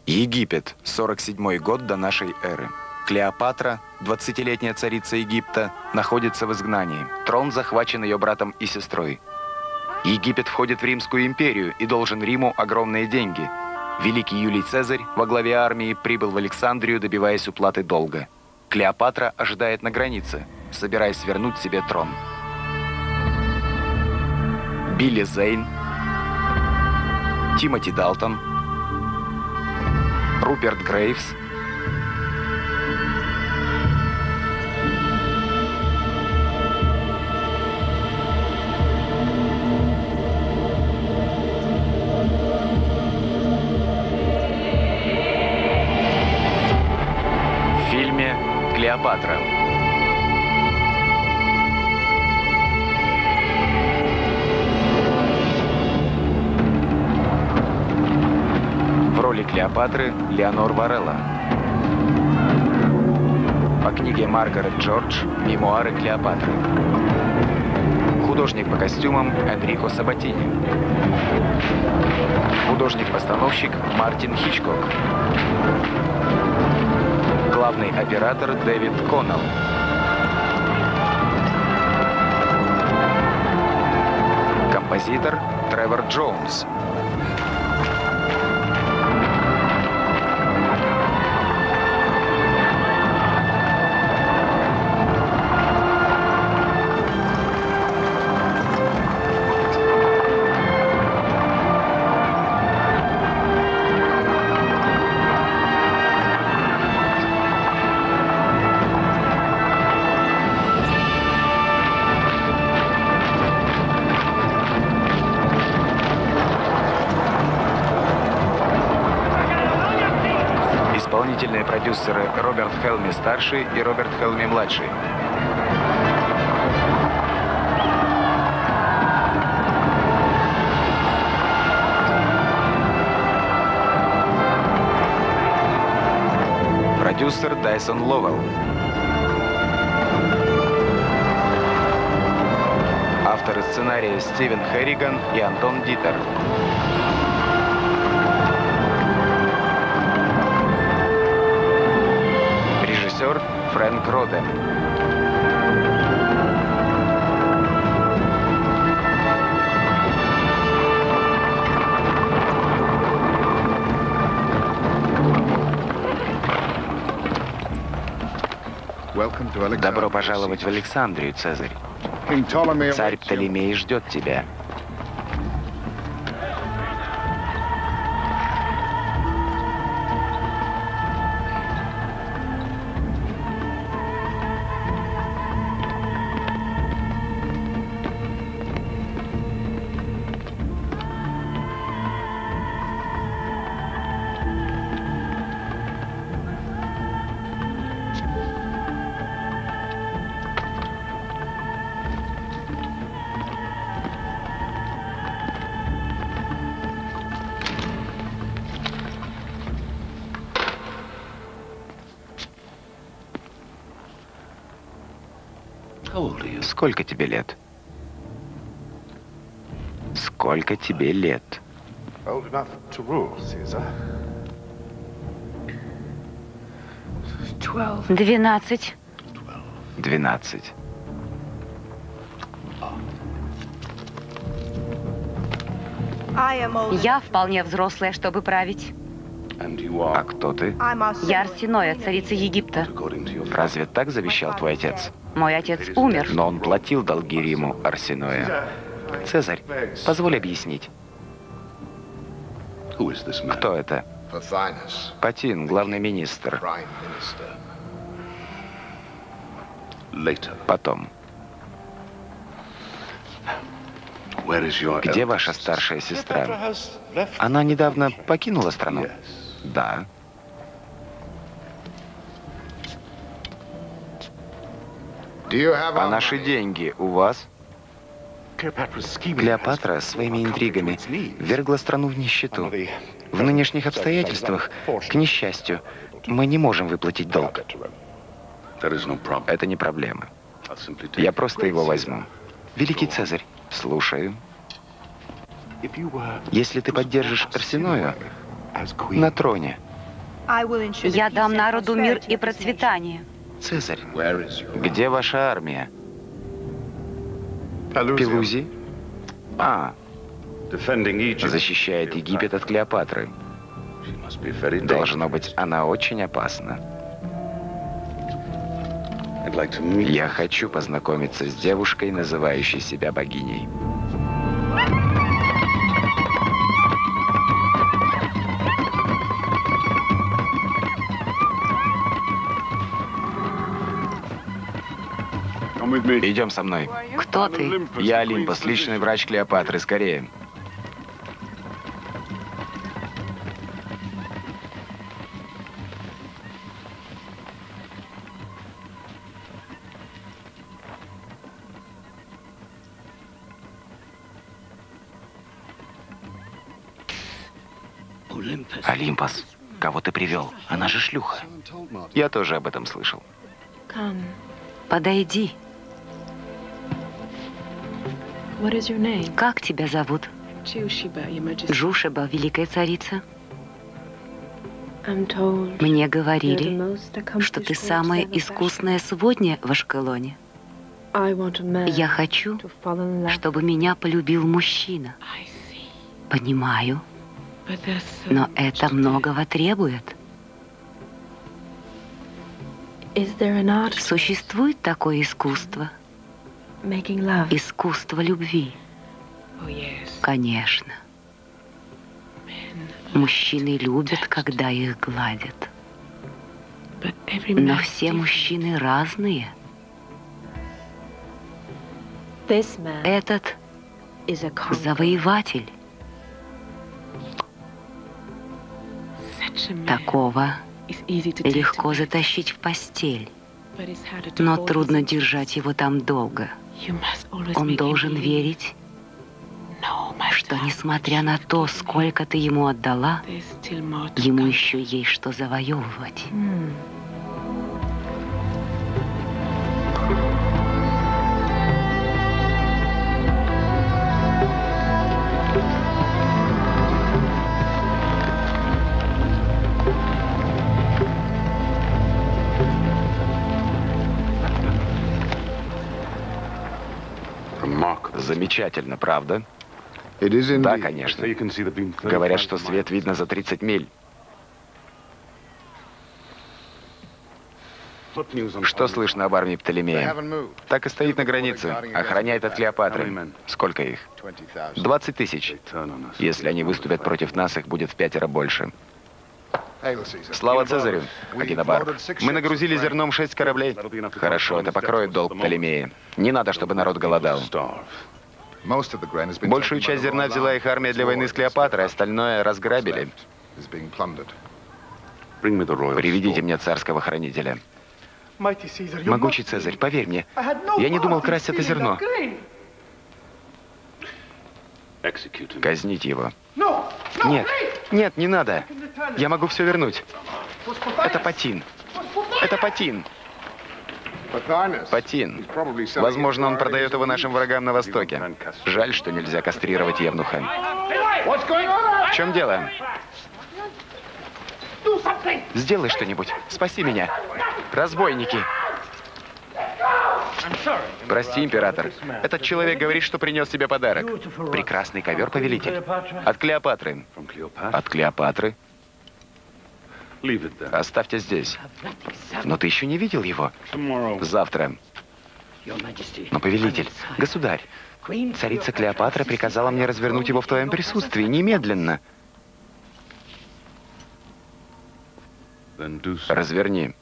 Египет, 47-й год до нашей эры. Клеопатра, 20-летняя царица Египта, находится в изгнании. Трон захвачен ее братом и сестрой. Египет входит в Римскую империю и должен Риму огромные деньги. Великий Юлий Цезарь во главе армии прибыл в Александрию, добиваясь уплаты долга. Клеопатра ожидает на границе, собираясь вернуть себе трон. Билли Зейн, Тимоти Далтон, Руперт Грейвс, в фильме «Клеопатра». В роли Клеопатры Леонор Варелла. По книге Маргарет Джордж «Мемуары Клеопатры». Художник по костюмам Энрико Сабатини. Художник-постановщик Мартин Хичкок. Главный оператор Дэвид Коннелл. Композитор Тревор Джонс. Исполнительные продюсеры Роберт Хелми-старший и Роберт Хелми-младший. Продюсер Дайсон Ловелл. Авторы сценария Стивен Херриган и Антон Дитер. Режиссер Фрэнк Роден. Добро пожаловать в Александрию, Цезарь. Царь Птолемей ждет тебя. Сколько тебе лет? Сколько тебе лет? 12. 12. Я вполне взрослая, чтобы править. А кто ты? Я Арсеноя, царица Египта. Разве так завещал твой отец? Мой отец умер. Но он платил долги Риму, Арсеноя. Цезарь, позволь объяснить. Кто это? Патин, главный министр. Потом. Где ваша старшая сестра? Она недавно покинула страну? Да. А наши деньги у вас? Клеопатра своими интригами ввергла страну в нищету. В нынешних обстоятельствах, к несчастью, мы не можем выплатить долг. Это не проблема. Я просто его возьму. Великий Цезарь, слушаю. Если ты поддержишь Арсеною на троне, Я дам народу мир и процветание. Цезарь, где ваша армия? Пелузий? А, защищает Египет от Клеопатры. Должно быть, она очень опасна. Я хочу познакомиться с девушкой, называющей себя богиней. Идем со мной. Кто ты? Я Олимпос, личный врач Клеопатры. Скорее. Олимпос, кого ты привел? Она же шлюха. Я тоже об этом слышал. Подойди. Как тебя зовут? Джушеба, великая царица. Мне говорили, что ты самая искусная сводня в Ашкелоне. Я хочу, чтобы меня полюбил мужчина. Понимаю, но это многого требует. Существует такое искусство? Искусство любви. Конечно. Мужчины любят, когда их гладят. Но все мужчины разные. Этот завоеватель. Такого легко затащить в постель, но трудно держать его там долго. Он должен верить, что, несмотря на то, сколько ты ему отдала, ему еще есть что завоевывать. Замечательно, правда? Да, конечно. Говорят, что свет видно за 30 миль. Что слышно об армии Птолемея? Так и стоит на границе. Охраняет от Клеопатры. Сколько их? 20 тысяч. Если они выступят против нас, их будет в 5 больше. Слава Цезарю, Агенобарб. Мы нагрузили зерном 6 кораблей. Хорошо, это покроет долг Птолемея. Не надо, чтобы народ голодал. Большую часть зерна взяла их армия для войны с Клеопатрой, остальное разграбили. Приведите мне царского хранителя. Могучий Цезарь, поверь мне, я не думал красть это зерно. Казнить его. Нет, нет, не надо. Я могу все вернуть. Это Патин. Это Патин. Патин. Возможно, он продает его нашим врагам на Востоке. Жаль, что нельзя кастрировать евнуха. В чем дело? Сделай что-нибудь. Спаси меня. Разбойники. Прости, император. Этот человек говорит, что принес тебе подарок. Прекрасный ковер, повелитель. От Клеопатры. От Клеопатры? Оставьте здесь. Но ты еще не видел его? Завтра. Но, повелитель, государь, царица Клеопатра приказала мне развернуть его в твоем присутствии немедленно. Разверни.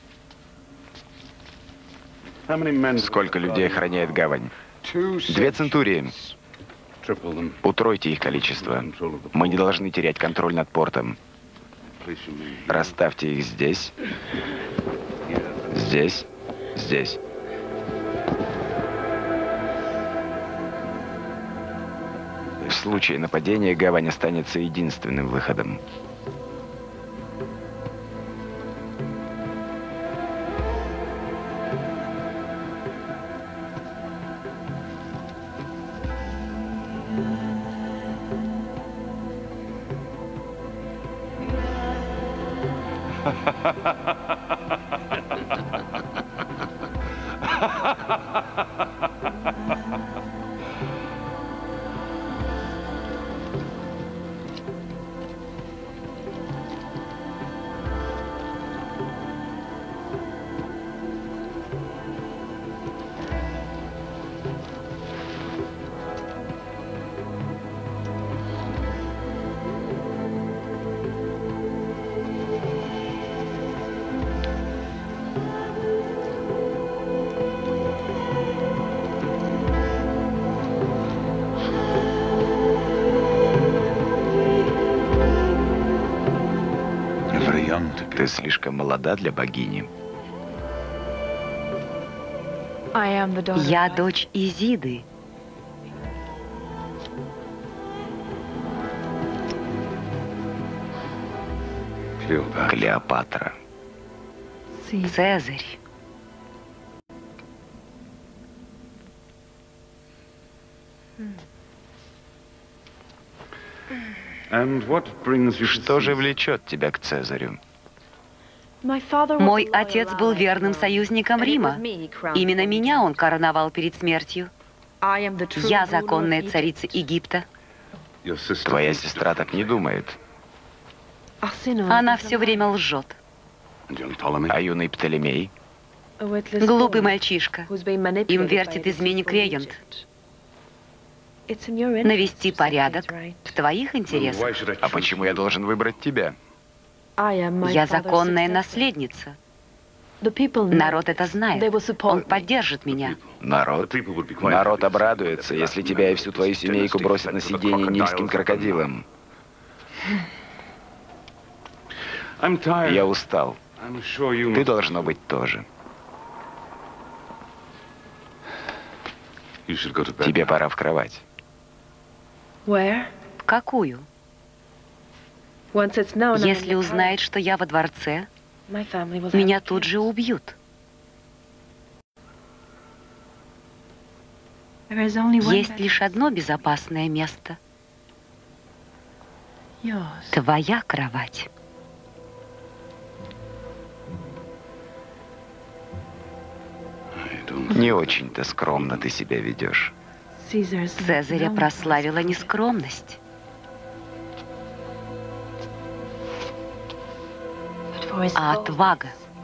Сколько людей охраняет гавань? 2 центурии. Утройте их количество. Мы не должны терять контроль над портом. Расставьте их здесь, здесь, здесь. В случае нападения гавань останется единственным выходом. Ты слишком молода для богини. Я дочь Изиды. Клеопатра. Цезарь. Что же влечет тебя к Цезарю? Мой отец был верным союзником Рима. Именно меня он короновал перед смертью. Я законная царица Египта. Твоя сестра так не думает. Она все время лжет. А юный Птолемей? Глупый мальчишка. Им вертит изменник Регент. Навести порядок в твоих интересах. А почему я должен выбрать тебя? Я законная наследница. Народ это знает. Он поддержит меня. Народ? Народ обрадуется, если тебя и всю твою семейку бросят на съедение нильским крокодилом. Я устал. Ты должно быть тоже. Тебе пора в кровать. В какую? Если узнает, что я во дворце, меня тут же убьют. Есть лишь одно безопасное место. Твоя кровать. Не очень-то скромно ты себя ведешь. Цезаря прославила нескромность. А отвага.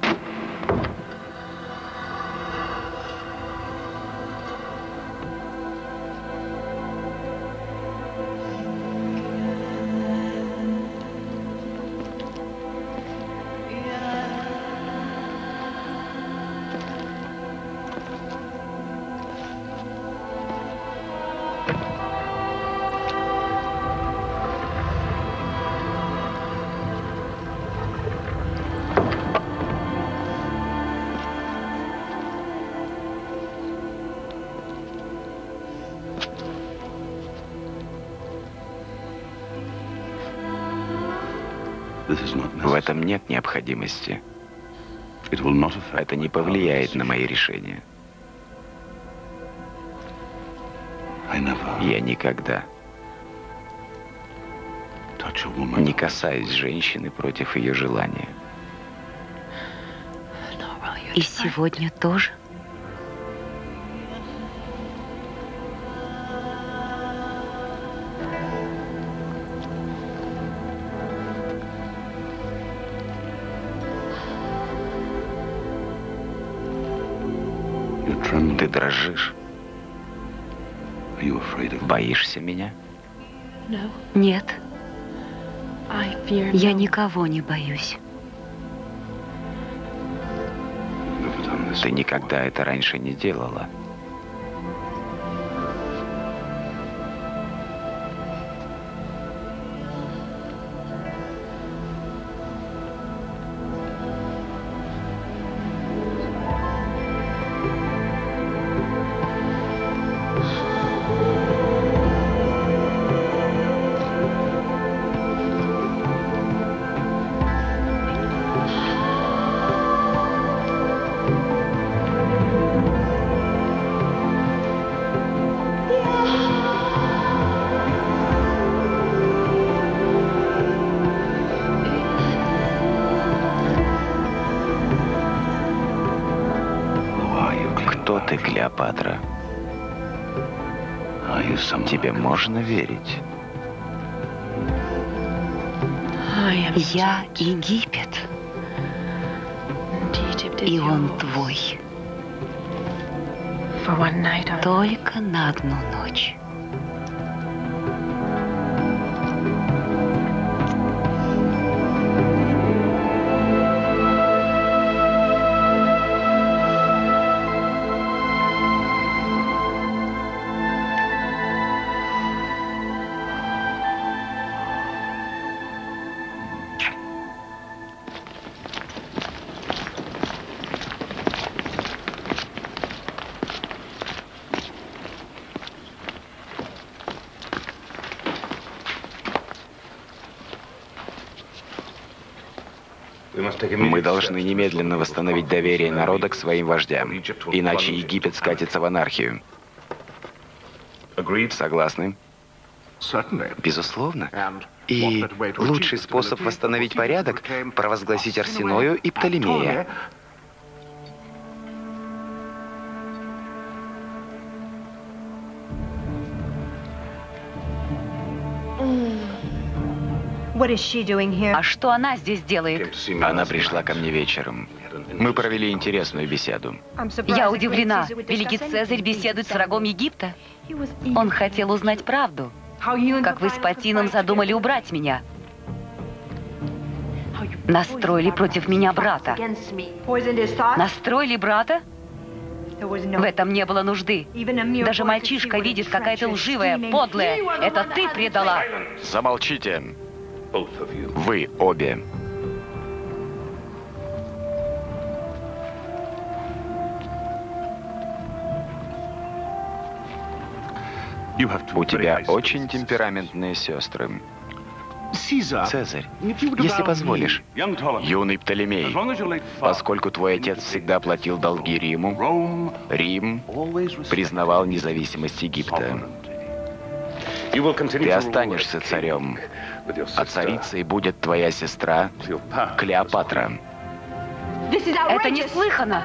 В этом нет необходимости. Это не повлияет на мои решения. Я никогда не касаюсь женщины против ее желания. И сегодня тоже? Ты дрожишь? Боишься меня? Нет. Я никого не боюсь. Ты никогда это раньше не делала. Ты Клеопатра. Тебе можно верить? Я Египет. И он твой. Только на одну ночь. Мы должны немедленно восстановить доверие народа к своим вождям, иначе Египет скатится в анархию. Согласны? Безусловно. И лучший способ восстановить порядок – провозгласить Арсеною и Птолемея. А что она здесь делает? Она пришла ко мне вечером. Мы провели интересную беседу. Я удивлена. Великий Цезарь беседует с врагом Египта. Он хотел узнать правду. Как вы с Патином задумали убрать меня. Настроили против меня брата. Настроили брата? В этом не было нужды. Даже мальчишка видит, какая ты лживая, подлая. Это ты предала. Замолчите. Вы обе. У тебя очень темпераментные сестры. Цезарь, если позволишь, юный Птолемей, поскольку твой отец всегда платил долги Риму, Рим признавал независимость Египта. Ты останешься царем, а царицей будет твоя сестра Клеопатра. Это неслыханно.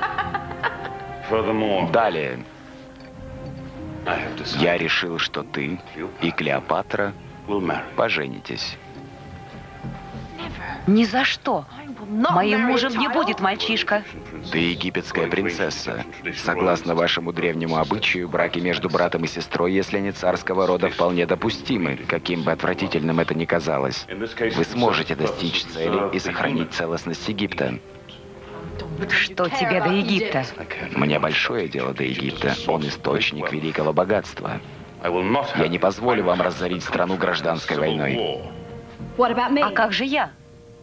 Далее. Я решил, что ты и Клеопатра поженитесь. Ни за что. Моим мужем не будет мальчишка. Ты египетская принцесса. Согласно вашему древнему обычаю, браки между братом и сестрой, если они царского рода, вполне допустимы, каким бы отвратительным это ни казалось. Вы сможете достичь цели и сохранить целостность Египта. Что тебе до Египта? Мне большое дело до Египта. Он источник великого богатства. Я не позволю вам разорить страну гражданской войной. А как же я?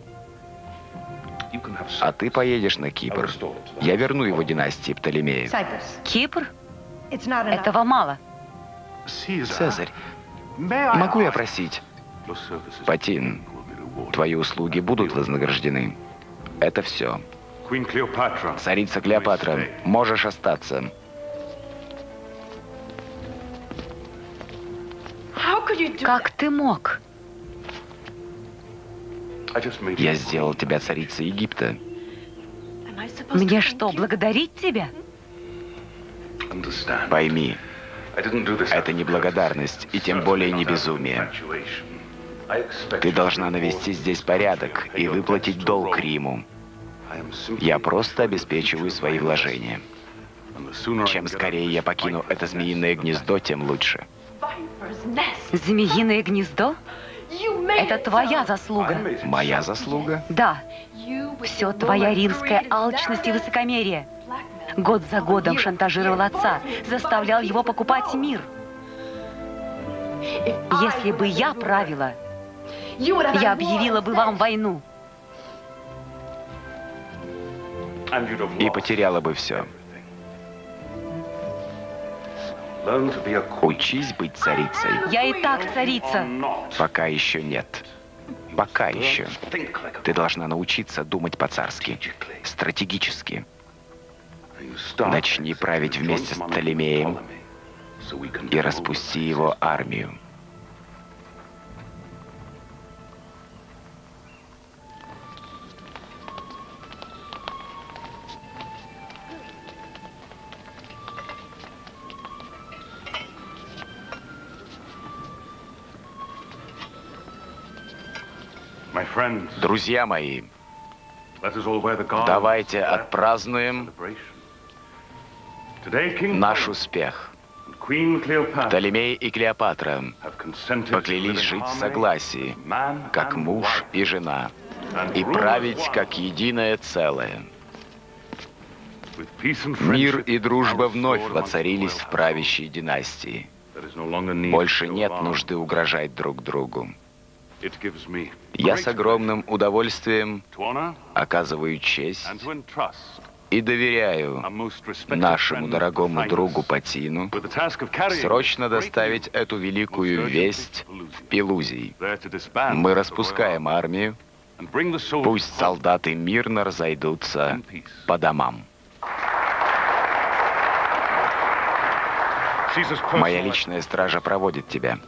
А ты поедешь на Кипр. Я верну его династии Птолемеев. Кипр? Этого мало. Цезарь, могу я просить? Патин, твои услуги будут вознаграждены. Это все. Царица Клеопатра, можешь остаться. Как ты мог? Я сделал тебя царицей Египта. Мне что, благодарить тебя? Пойми, это не благодарность, и тем более не безумие. Ты должна навести здесь порядок и выплатить долг Риму. Я просто обеспечиваю свои вложения. Чем скорее я покину это змеиное гнездо, тем лучше. Змеиное гнездо? Это твоя заслуга. Моя заслуга? Да. Все твоя римская алчность и высокомерие. Год за годом шантажировал отца, заставлял его покупать мир. Если бы я правила, я объявила бы вам войну. И потеряла бы все. Учись быть царицей. Я и так царица. Пока еще нет. Пока еще. Ты должна научиться думать по-царски, стратегически. Начни править вместе с Птолемеем и распусти его армию. Друзья мои, давайте отпразднуем наш успех. Птолемей и Клеопатра поклялись жить в согласии, как муж и жена, и править как единое целое. Мир и дружба вновь воцарились в правящей династии. Больше нет нужды угрожать друг другу. Я с огромным удовольствием оказываю честь и доверяю нашему дорогому другу Патину срочно доставить эту великую весть в Пелузий. Мы распускаем армию, пусть солдаты мирно разойдутся по домам. Моя личная стража проводит тебя.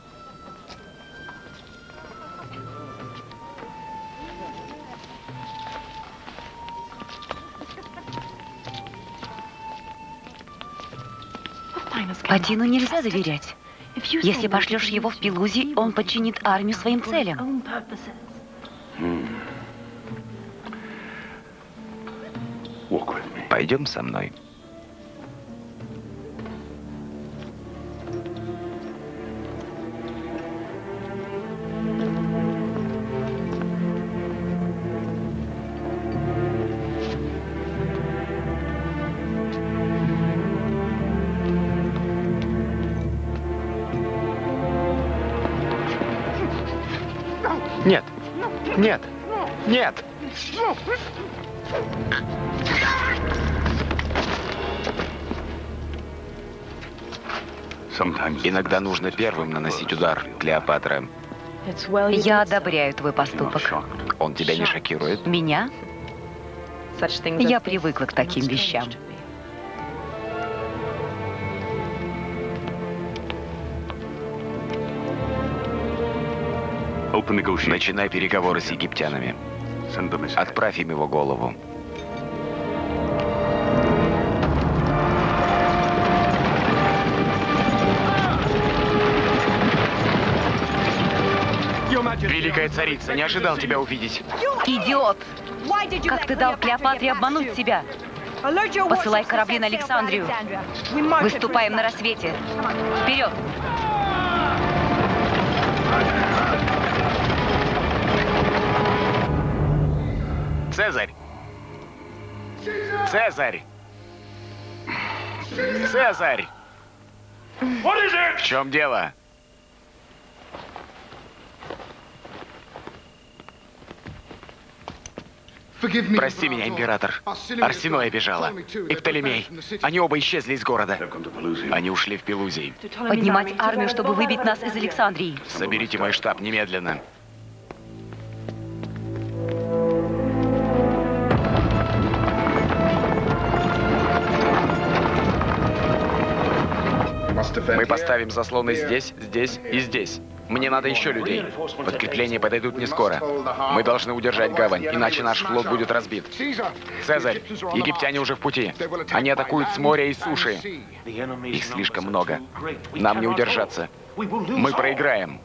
Патину нельзя доверять. Если пошлешь его в Пелузий, он подчинит армию своим целям. Пойдем со мной. Нет! Нет! Нет! Иногда нужно первым наносить удар, Клеопатра. Я одобряю твой поступок. Он тебя не шокирует? Меня? Я привыкла к таким вещам. Начинай переговоры с египтянами. Отправь им его голову. Великая царица, не ожидал тебя увидеть. Идиот! Как ты дал Клеопатре обмануть себя? Посылай корабли на Александрию. Выступаем на рассвете. Вперед! Цезарь! Цезарь! Цезарь! В чем дело? Прости меня, император. Арсеноя бежала. И Птолемей. Они оба исчезли из города. Они ушли в Пелузий. Поднимать армию, чтобы выбить нас из Александрии. Соберите мой штаб немедленно. Мы поставим заслоны здесь, здесь и здесь. Мне надо еще людей. Подкрепления подойдут не скоро. Мы должны удержать гавань, иначе наш флот будет разбит. Цезарь, египтяне уже в пути. Они атакуют с моря и с суши. Их слишком много. Нам не удержаться. Мы проиграем.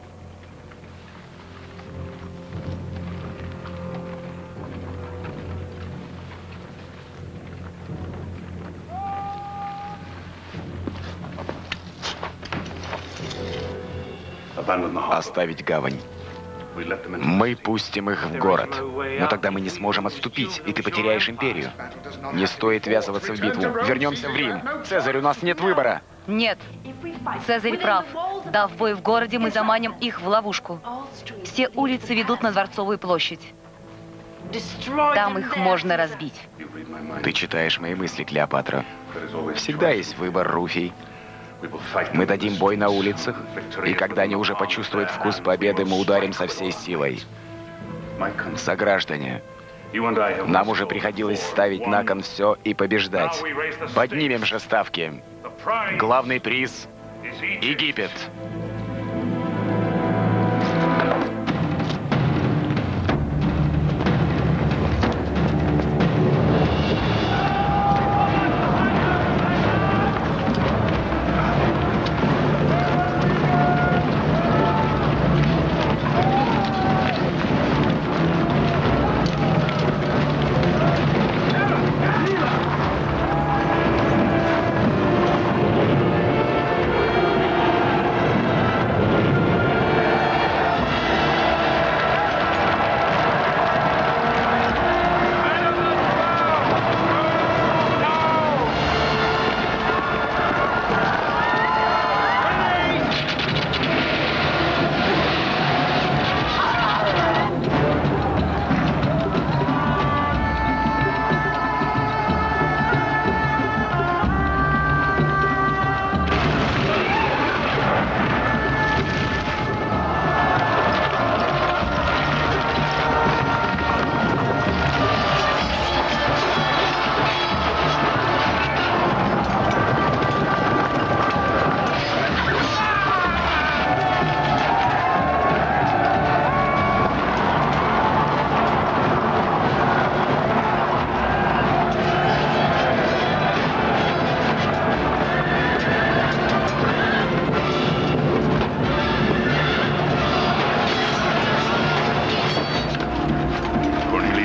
Оставить гавань. Мы пустим их в город. Но тогда мы не сможем отступить, и ты потеряешь империю. Не стоит ввязываться в битву. Вернемся в Рим. Цезарь, у нас нет выбора. Нет. Цезарь прав. Дав бой в городе, мы заманим их в ловушку. Все улицы ведут на Дворцовую площадь. Там их можно разбить. Ты читаешь мои мысли, Клеопатра. Всегда есть выбор, Руфий. Мы дадим бой на улицах, и когда они уже почувствуют вкус победы, мы ударим со всей силой. Сограждане, нам уже приходилось ставить на кон все и побеждать. Поднимем же ставки. Главный приз – Египет.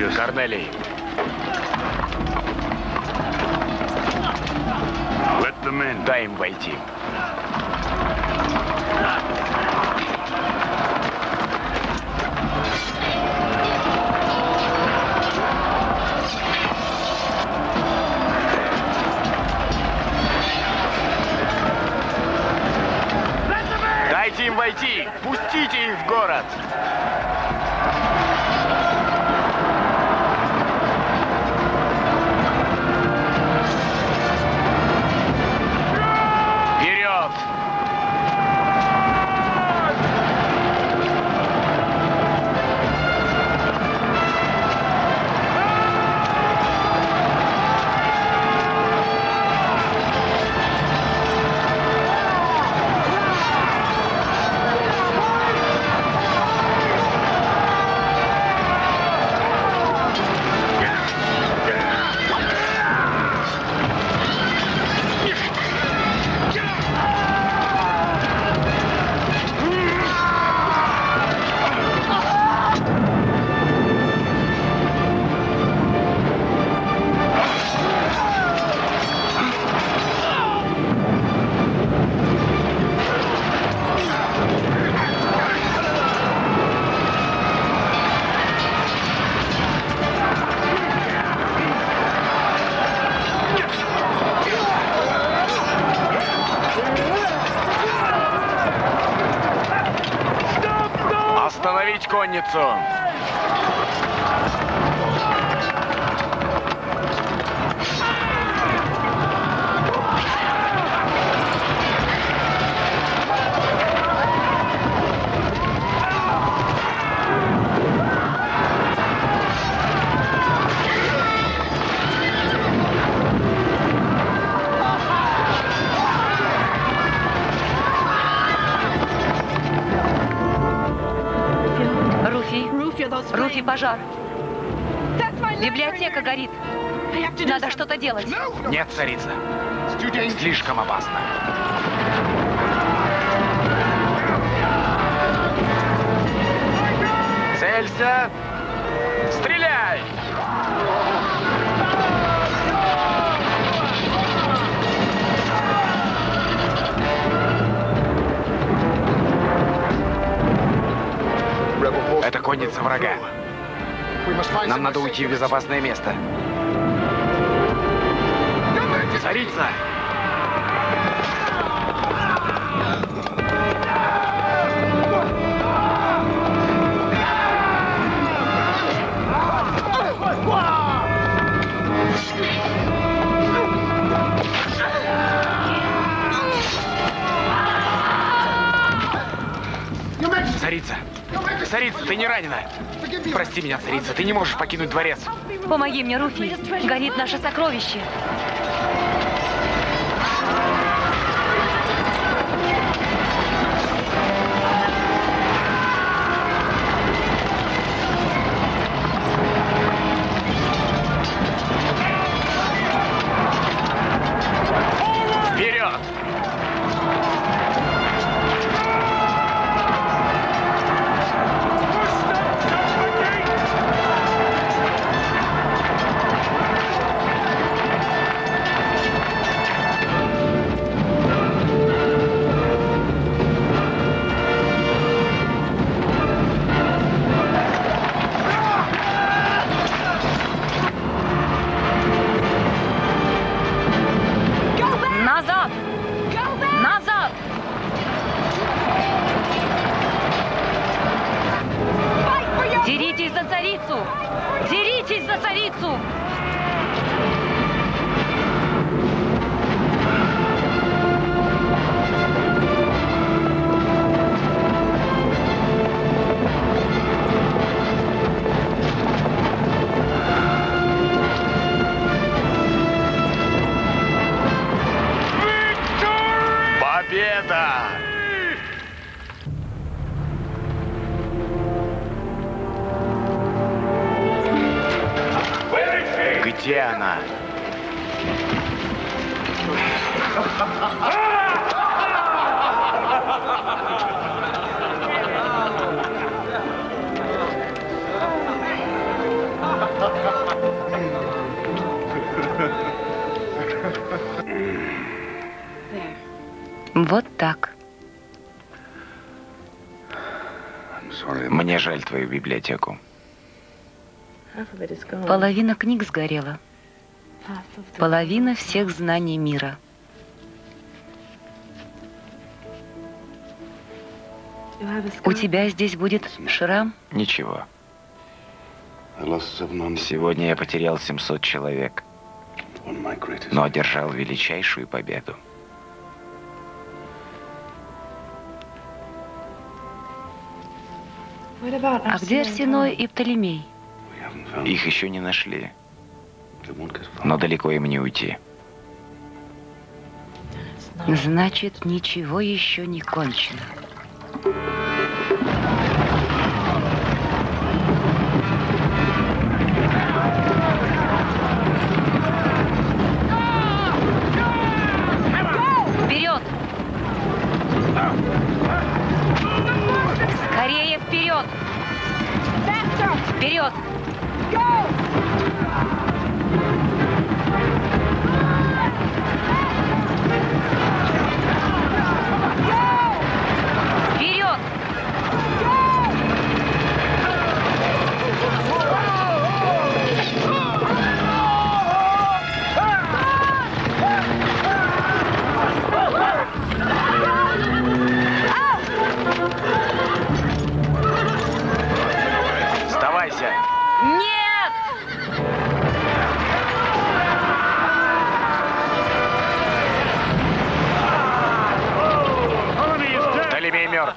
Корнелий. Дай им войти. Дайте им войти! Пустите их в город! Вперед! Остановить конницу! Руфи, пожар. Библиотека горит. Надо что-то делать. Нет, царица. Слишком опасно. Целься! Стреляй! Это конница врага. Нам надо уйти в безопасное место. Царица! Царица! Царица, ты не ранена? Прости меня, царица, ты не можешь покинуть дворец. Помоги мне, Руфи. Горит наше сокровище. Вперед! Назад! Назад! Деритесь за царицу! Деритесь за царицу! Победа! Где она? Вот так. Мне жаль твою библиотеку. Половина книг сгорела. Половина всех знаний мира. У тебя здесь будет шрам? Ничего. Сегодня я потерял 700 человек, но одержал величайшую победу. А где Арсеной и Птолемей? Их еще не нашли, но далеко им не уйти. Значит, ничего еще не кончено. Вперед! Скорее вперед! Вперед! Вперед! Сдавайся! Нет! Птолемей мертв.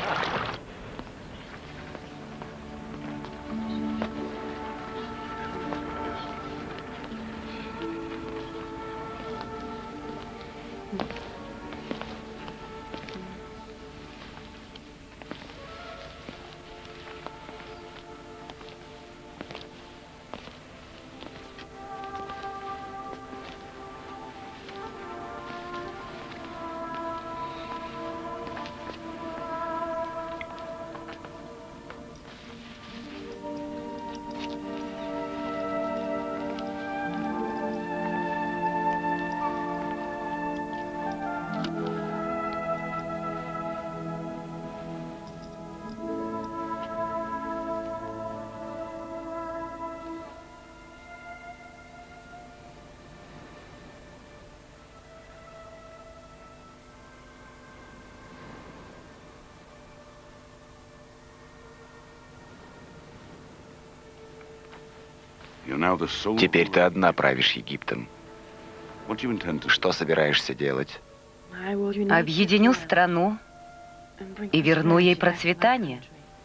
Теперь ты одна правишь Египтом. Что собираешься делать? Объединю страну и верну ей процветание.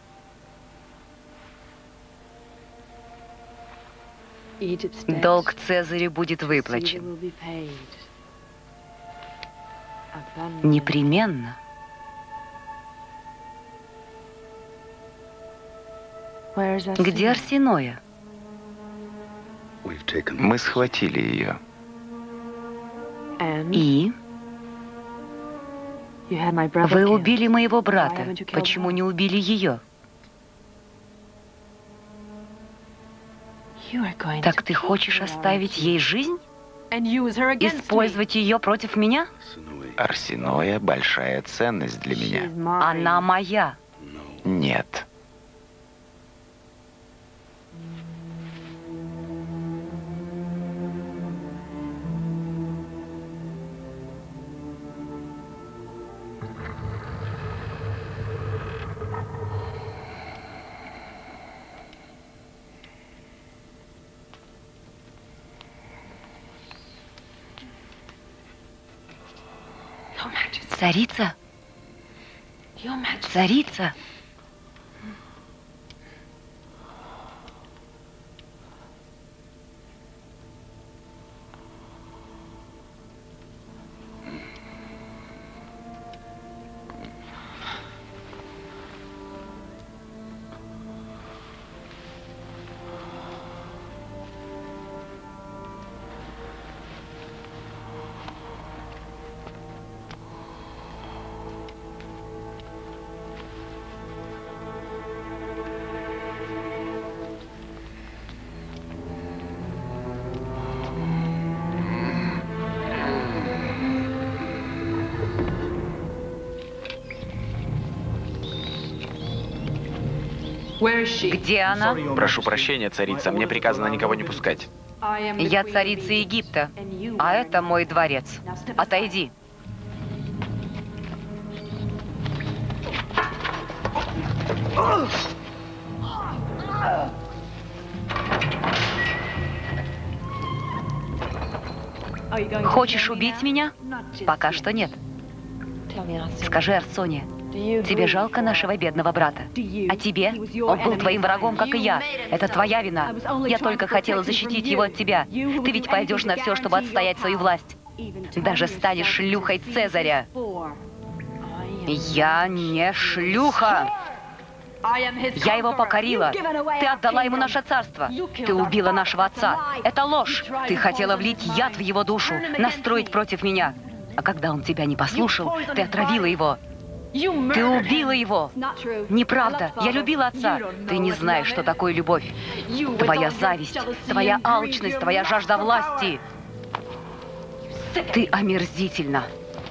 Долг Цезарю будет выплачен. Непременно. Где Арсеноя? Мы схватили ее. И? Вы убили моего брата. Почему не убили ее? Так ты хочешь оставить ей жизнь? Использовать ее против меня? Арсеноя — большая ценность для меня. Она моя. Нет. Царица? Царица? Где она? Прошу прощения, царица, мне приказано никого не пускать. Я царица Египта, а это мой дворец. Отойди. Хочешь убить меня? Пока что нет. Скажи, Арсоне, тебе жалко нашего бедного брата? А тебе? Он был твоим врагом, как и я. Это твоя вина. Я только хотела защитить его от тебя. Ты ведь пойдешь на все, чтобы отстоять свою власть. Даже станешь шлюхой Цезаря. Я не шлюха. Я его покорила. Ты отдала ему наше царство. Ты убила нашего отца. Это ложь. Ты хотела влить яд в его душу, настроить против меня. А когда он тебя не послушал, ты отравила его. Ты убила его. Неправда. Я любила отца. Ты не знаешь, что такое любовь. Твоя зависть, твоя алчность, твоя жажда власти. Ты омерзительна.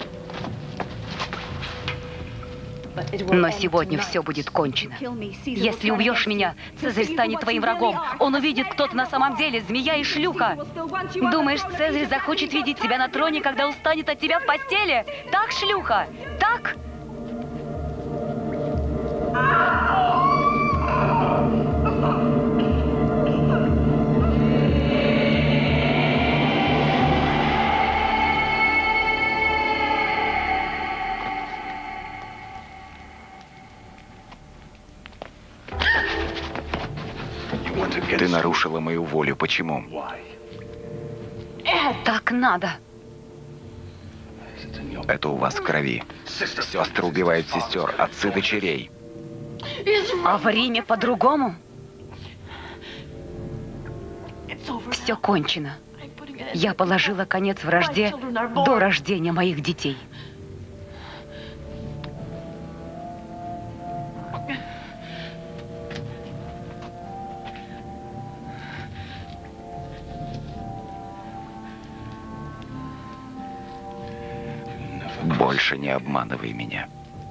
Но сегодня все будет кончено. Если убьешь меня, Цезарь станет твоим врагом. Он увидит, кто ты на самом деле, змея и шлюха. Думаешь, Цезарь захочет видеть тебя на троне, когда устанет от тебя в постели? Так, шлюха? Так? Ты нарушила мою волю. Почему? Так надо. Это у вас в крови. Сестры убивают сестер, отцы дочерей. А в Риме по-другому? Все кончено. Я положила конец вражде до рождения моих детей. Больше не обманывай меня.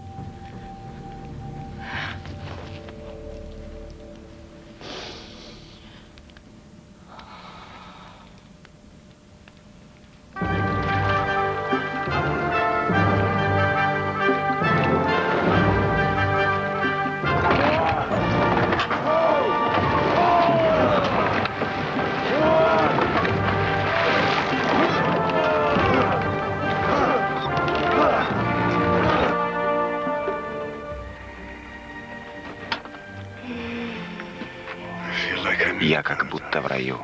Я как будто в раю.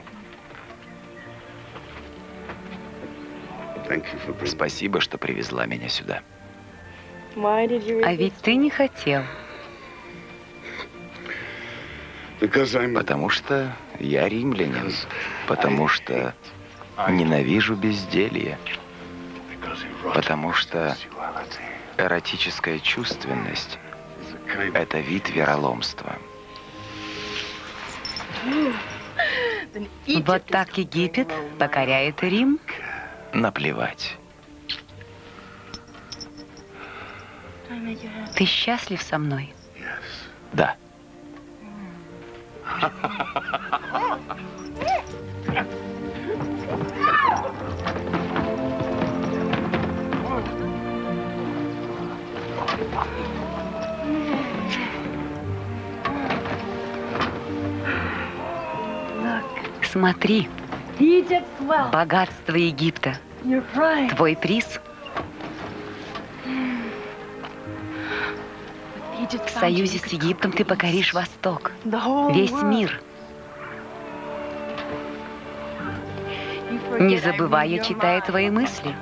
Спасибо, что привезла меня сюда. А ведь ты не хотел. Потому что я римлянин. Потому что ненавижу безделье. Потому что эротическая чувственность – это вид вероломства. Вот так Египет покоряет Рим? Наплевать. Ты счастлив со мной? Да. Смотри, богатство Египта. Твой приз. В союзе с Египтом ты покоришь Восток, весь мир. Не забывай, я читаю твои мысли.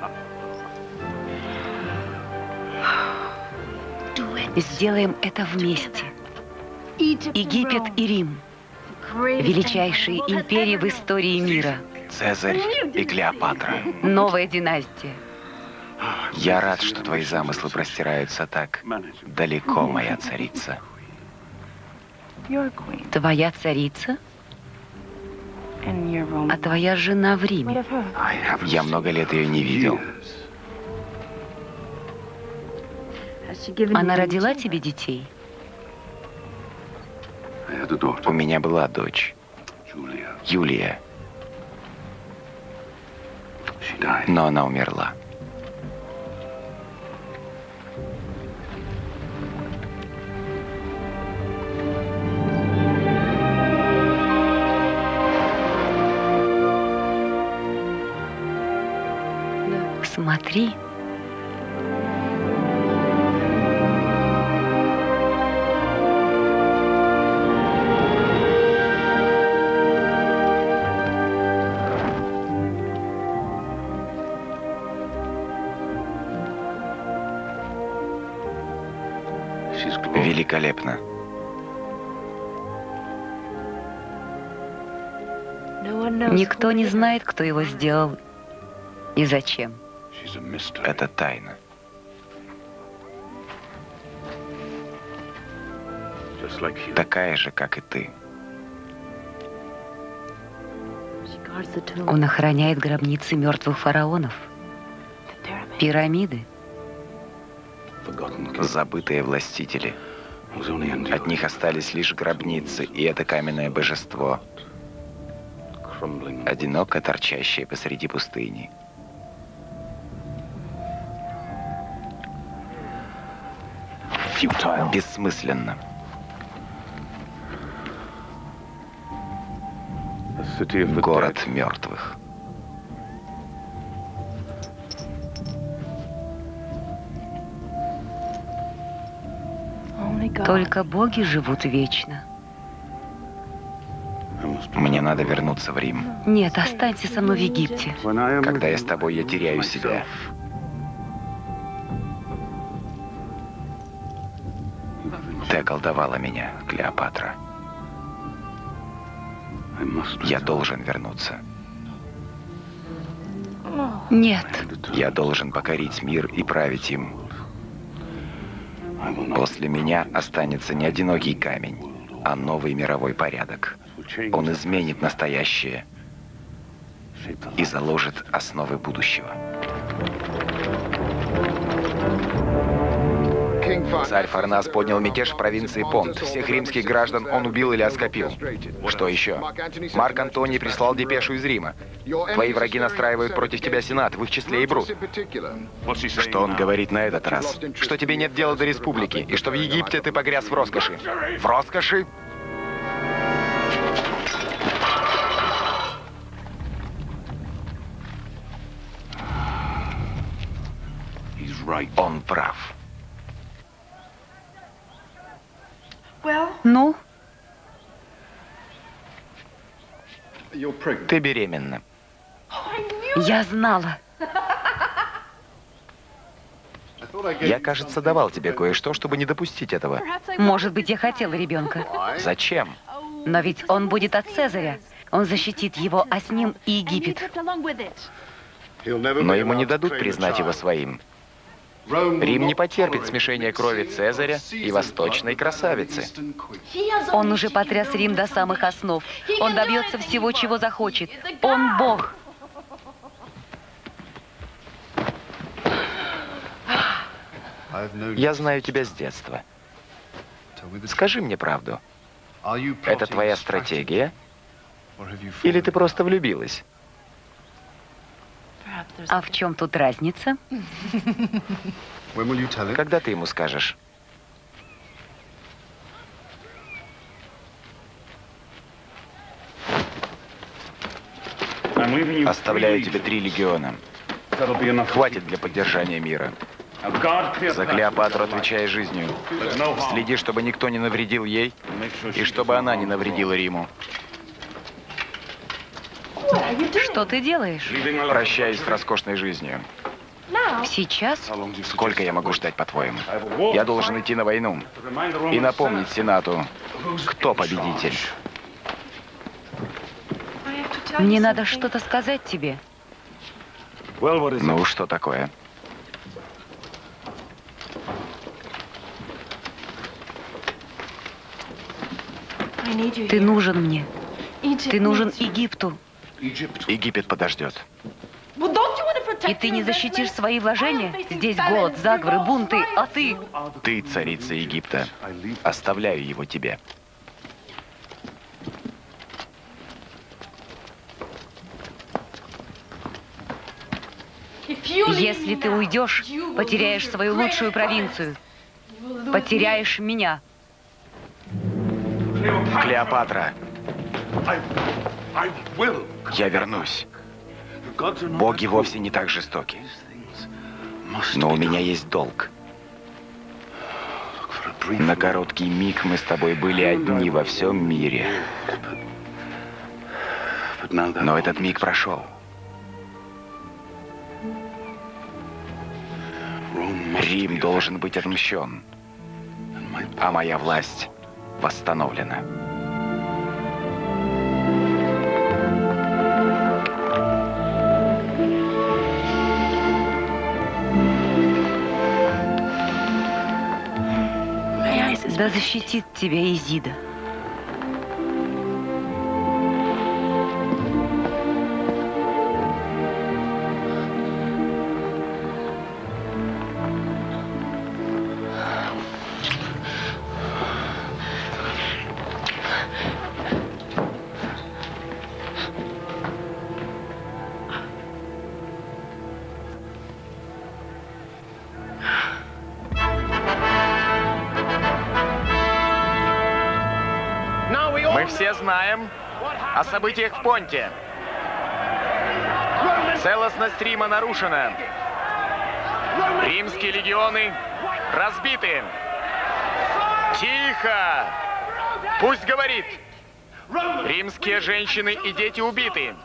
Сделаем это вместе. Египет и Рим. Величайшие империи в истории мира. Цезарь и Клеопатра. Новая династия. Я рад, что твои замыслы простираются так далеко, моя царица. Твоя царица? А твоя жена в Риме? Я много лет ее не видел. Она родила тебе детей? У меня была дочь, Юлия, но она умерла. Смотри. Великолепно. Никто не знает, кто его сделал и зачем. Это тайна. Такая же, как и ты. Он охраняет гробницы мертвых фараонов, пирамиды. Забытые властители. От них остались лишь гробницы и это каменное божество, одиноко торчащее посреди пустыни. Бессмысленно. Город мертвых. Только боги живут вечно. Мне надо вернуться в Рим. Нет, останься со мной в Египте. Когда я с тобой, я теряю себя. Ты околдовала меня, Клеопатра. Я должен вернуться. Нет. Я должен покорить мир и править им. После меня останется не одинокий камень, а новый мировой порядок. Он изменит настоящее и заложит основы будущего. Царь Фарнас поднял мятеж в провинции Понт. Всех римских граждан он убил или оскопил. Что еще? Марк Антоний прислал депешу из Рима. Твои враги настраивают против тебя Сенат, в их числе и Брут. Что он говорит на этот раз? Что тебе нет дела до республики, и что в Египте ты погряз в роскоши. В роскоши? Он прав. Ну? Ты беременна. Я знала. Я, кажется, давал тебе кое-что, чтобы не допустить этого. Может быть, я хотела ребенка. Зачем? Но ведь он будет от Цезаря. Он защитит его, а с ним и Египет. Но ему не дадут признать его своим. Рим не потерпит смешения крови Цезаря и восточной красавицы. Он уже потряс Рим до самых основ. Он добьется всего, чего захочет. Он Бог. Я знаю тебя с детства. Скажи мне правду. Это твоя стратегия? Или ты просто влюбилась? А в чем тут разница? Когда ты ему скажешь? Оставляю тебе 3 легиона. Хватит для поддержания мира. За Клеопатру отвечай жизнью. Следи, чтобы никто не навредил ей, и чтобы она не навредила Риму. Что ты делаешь? Прощаюсь с роскошной жизнью. Сейчас? Сколько я могу ждать, по-твоему? Я должен идти на войну и напомнить Сенату, кто победитель. Мне надо что-то сказать тебе. Ну, что такое? Ты нужен мне. Ты нужен Египту. Египет подождет. И ты не защитишь свои вложения? Здесь голод, заговоры, бунты, а ты... Ты царица Египта. Оставляю его тебе. Если ты уйдешь, потеряешь свою лучшую провинцию. Потеряешь меня. Клеопатра, я вернусь. Боги вовсе не так жестоки. Но у меня есть долг. На короткий миг мы с тобой были одни во всем мире. Но этот миг прошел. Рим должен быть отмщен, а моя власть восстановлена. Да защитит тебя Изида. Мы все знаем о событиях в Понте. Целостность Рима нарушена. Римские легионы разбиты. Тихо! Пусть говорит. Римские женщины и дети убиты.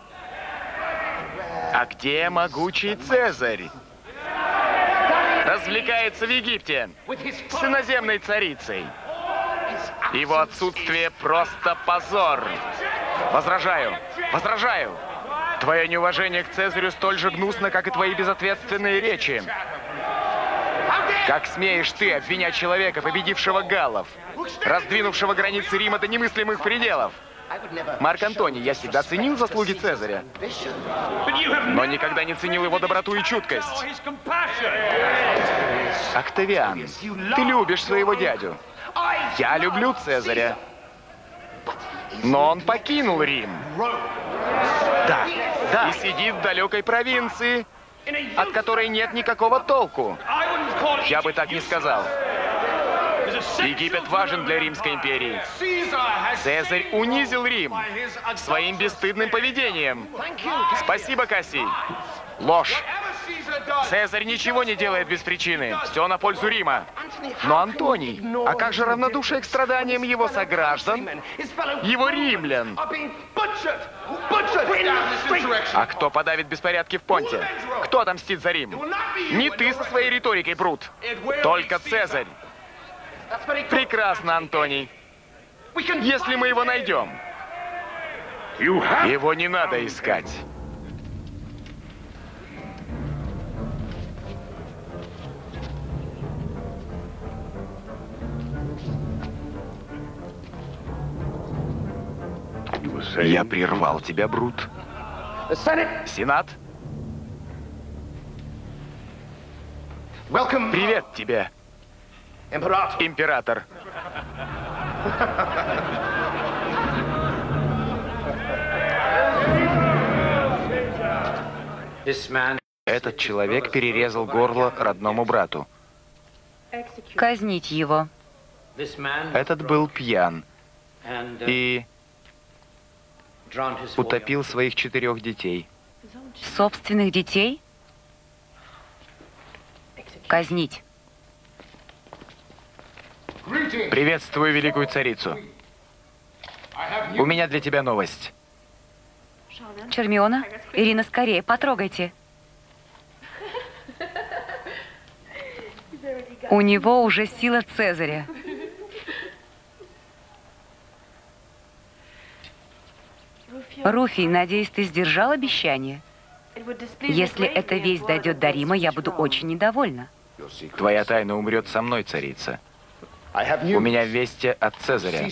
А где могучий Цезарь? Развлекается в Египте с иноземной царицей. Его отсутствие просто позор. Возражаю, возражаю. Твое неуважение к Цезарю столь же гнусно, как и твои безответственные речи. Как смеешь ты обвинять человека, победившего галлов, раздвинувшего границы Рима до немыслимых пределов? Марк Антоний, я всегда ценил заслуги Цезаря, но никогда не ценил его доброту и чуткость. Октавиан, ты любишь своего дядю. Я люблю Цезаря. Но он покинул Рим. Да, да. И сидит в далекой провинции, от которой нет никакого толку. Я бы так не сказал. Египет важен для Римской империи. Цезарь унизил Рим своим бесстыдным поведением. Спасибо, Кассий. Ложь. Цезарь ничего не делает без причины. Все на пользу Рима. Но Антоний, а как же равнодушие к страданиям его сограждан, его римлян? А кто подавит беспорядки в Понте? Кто отомстит за Рим? Не ты со своей риторикой, Брут. Только Цезарь. Прекрасно, Антоний. Если мы его найдем. Его не надо искать. Я прервал тебя, Брут. Сенат? Привет тебе, император. Этот человек перерезал горло родному брату. Казнить его. Этот был пьян и утопил своих 4 детей. Собственных детей? Казнить. Приветствую великую царицу. У меня для тебя новость. Чермиона, Ирина, скорее, потрогайте. У него уже сила Цезаря. Руфий, надеюсь, ты сдержал обещание? Если эта весть дойдет до Рима, я буду очень недовольна. Твоя тайна умрет со мной, царица. У меня вести от Цезаря.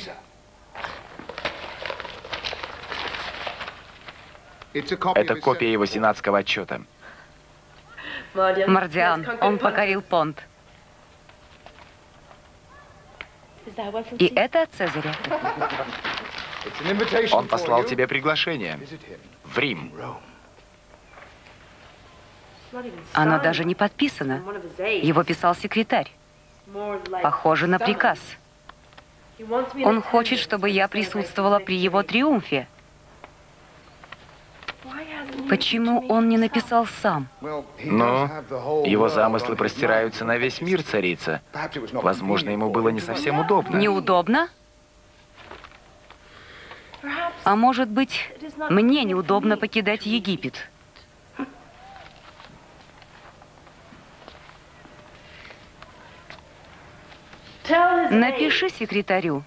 Это копия его сенатского отчета. Мардиан, он покорил Понт. И это от Цезаря. Он послал тебе приглашение в Рим. Оно даже не подписано. Его писал секретарь. Похоже на приказ. Он хочет, чтобы я присутствовала при его триумфе. Почему он не написал сам? Но его замыслы простираются на весь мир, царица. Возможно, ему было не совсем удобно. Неудобно? А может быть, мне неудобно покидать Египет? Напиши секретарю.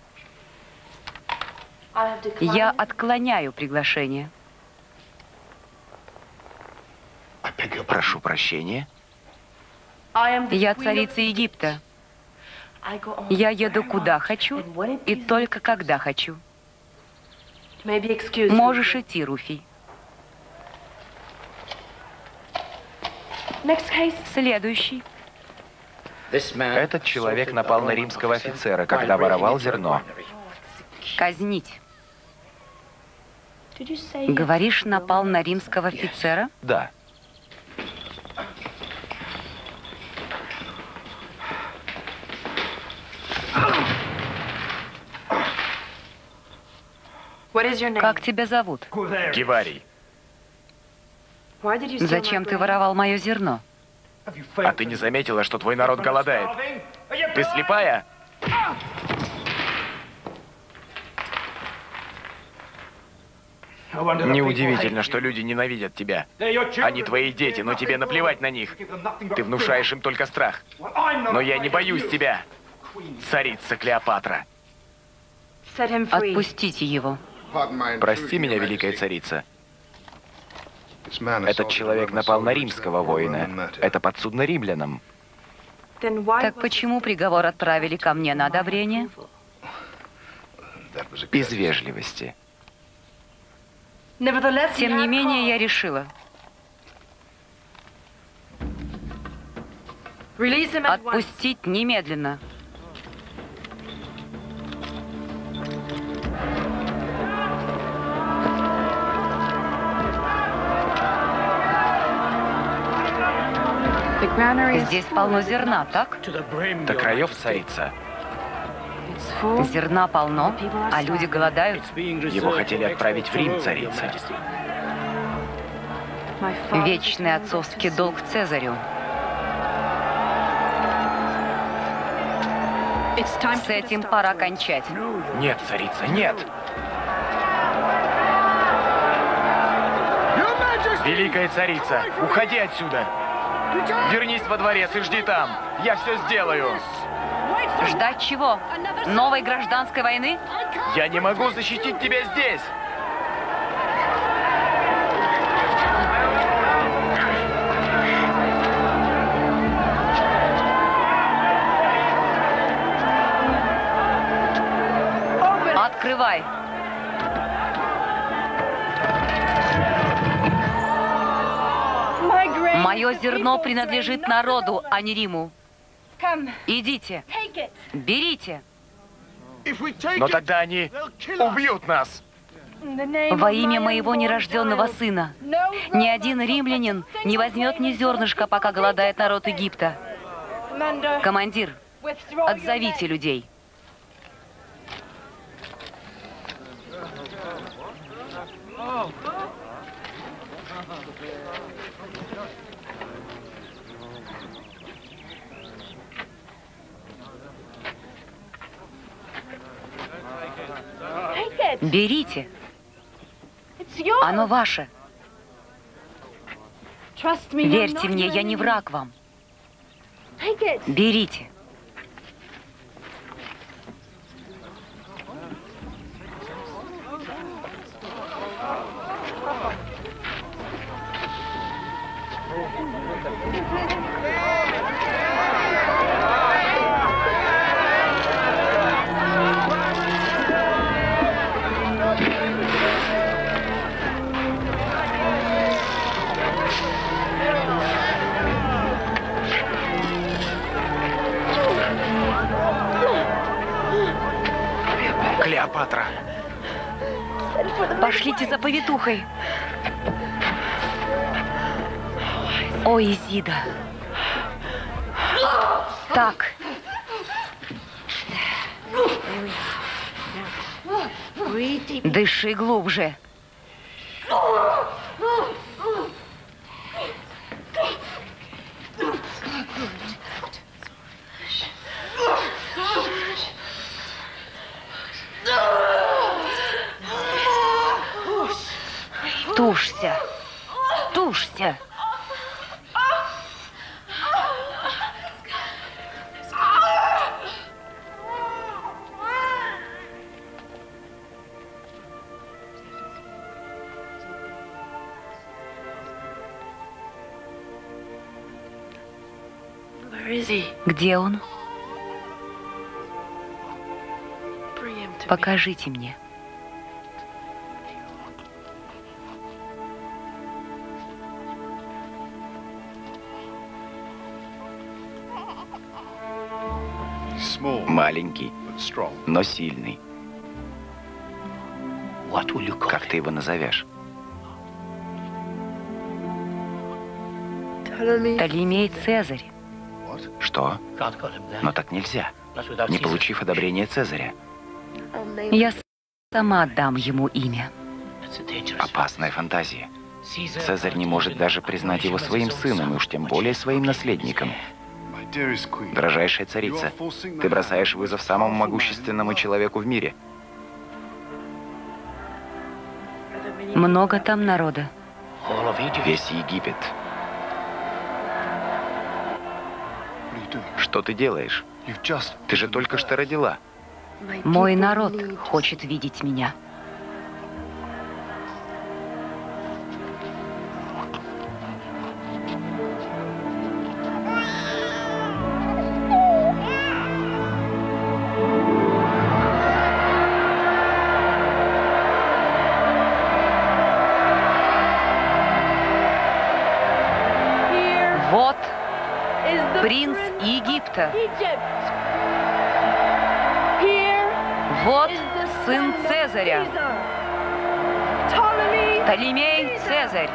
Я отклоняю приглашение. Прошу прощения. Я царица Египта. Я еду куда хочу и только когда хочу. Можешь идти, Руфий. Следующий. Этот человек напал на римского офицера, когда воровал зерно. Казнить. Говоришь, напал на римского офицера? Да. Как тебя зовут? Киварий. Зачем ты воровал мое зерно? А ты не заметила, что твой народ голодает? Ты слепая? Неудивительно, что люди ненавидят тебя. Они твои дети, но тебе наплевать на них. Ты внушаешь им только страх. Но я не боюсь тебя, царица Клеопатра. Отпустите его. Прости меня, великая царица. Этот человек напал на римского воина. Это подсудно римлянам. Так почему приговор отправили ко мне на одобрение? Из вежливости. Тем не менее, я решила. Отпустить немедленно. Здесь полно зерна, так? До краев, царица. Зерна полно, а люди голодают. Его хотели отправить в Рим, царица. Вечный отцовский долг Цезарю. С этим пора кончать. Нет, царица, нет! Великая царица, уходи отсюда! Вернись во дворец и жди там. Я все сделаю. Ждать чего? Новой гражданской войны? Я не могу защитить тебя здесь. Открывай. Мое зерно принадлежит народу, а не Риму. Идите, берите. Но тогда они убьют нас. Во имя моего нерожденного сына. Ни один римлянин не возьмет ни зернышка, пока голодает народ Египта. Командир, отзовите людей. Берите. Оно ваше. Верьте мне, я не враг вам. Берите. Клеопатра. Пошлите за повитухой. О, Изида. Так. Дыши глубже. Тушься. Тушься. Где он? Покажите мне. Маленький, но сильный. Как ты его назовешь? Птолемей Цезарь. Что? Но так нельзя, не получив одобрения Цезаря. Я сама отдам ему имя. Опасная фантазия. Цезарь не может даже признать его своим сыном, и уж тем более своим наследником. Дорожайшая царица, ты бросаешь вызов самому могущественному человеку в мире. Много там народа. Весь Египет. Что ты делаешь? Ты же только что родила. Мой народ хочет видеть меня. Вот принц Египта. Вот сын Цезаря. Птолемей Цезарь.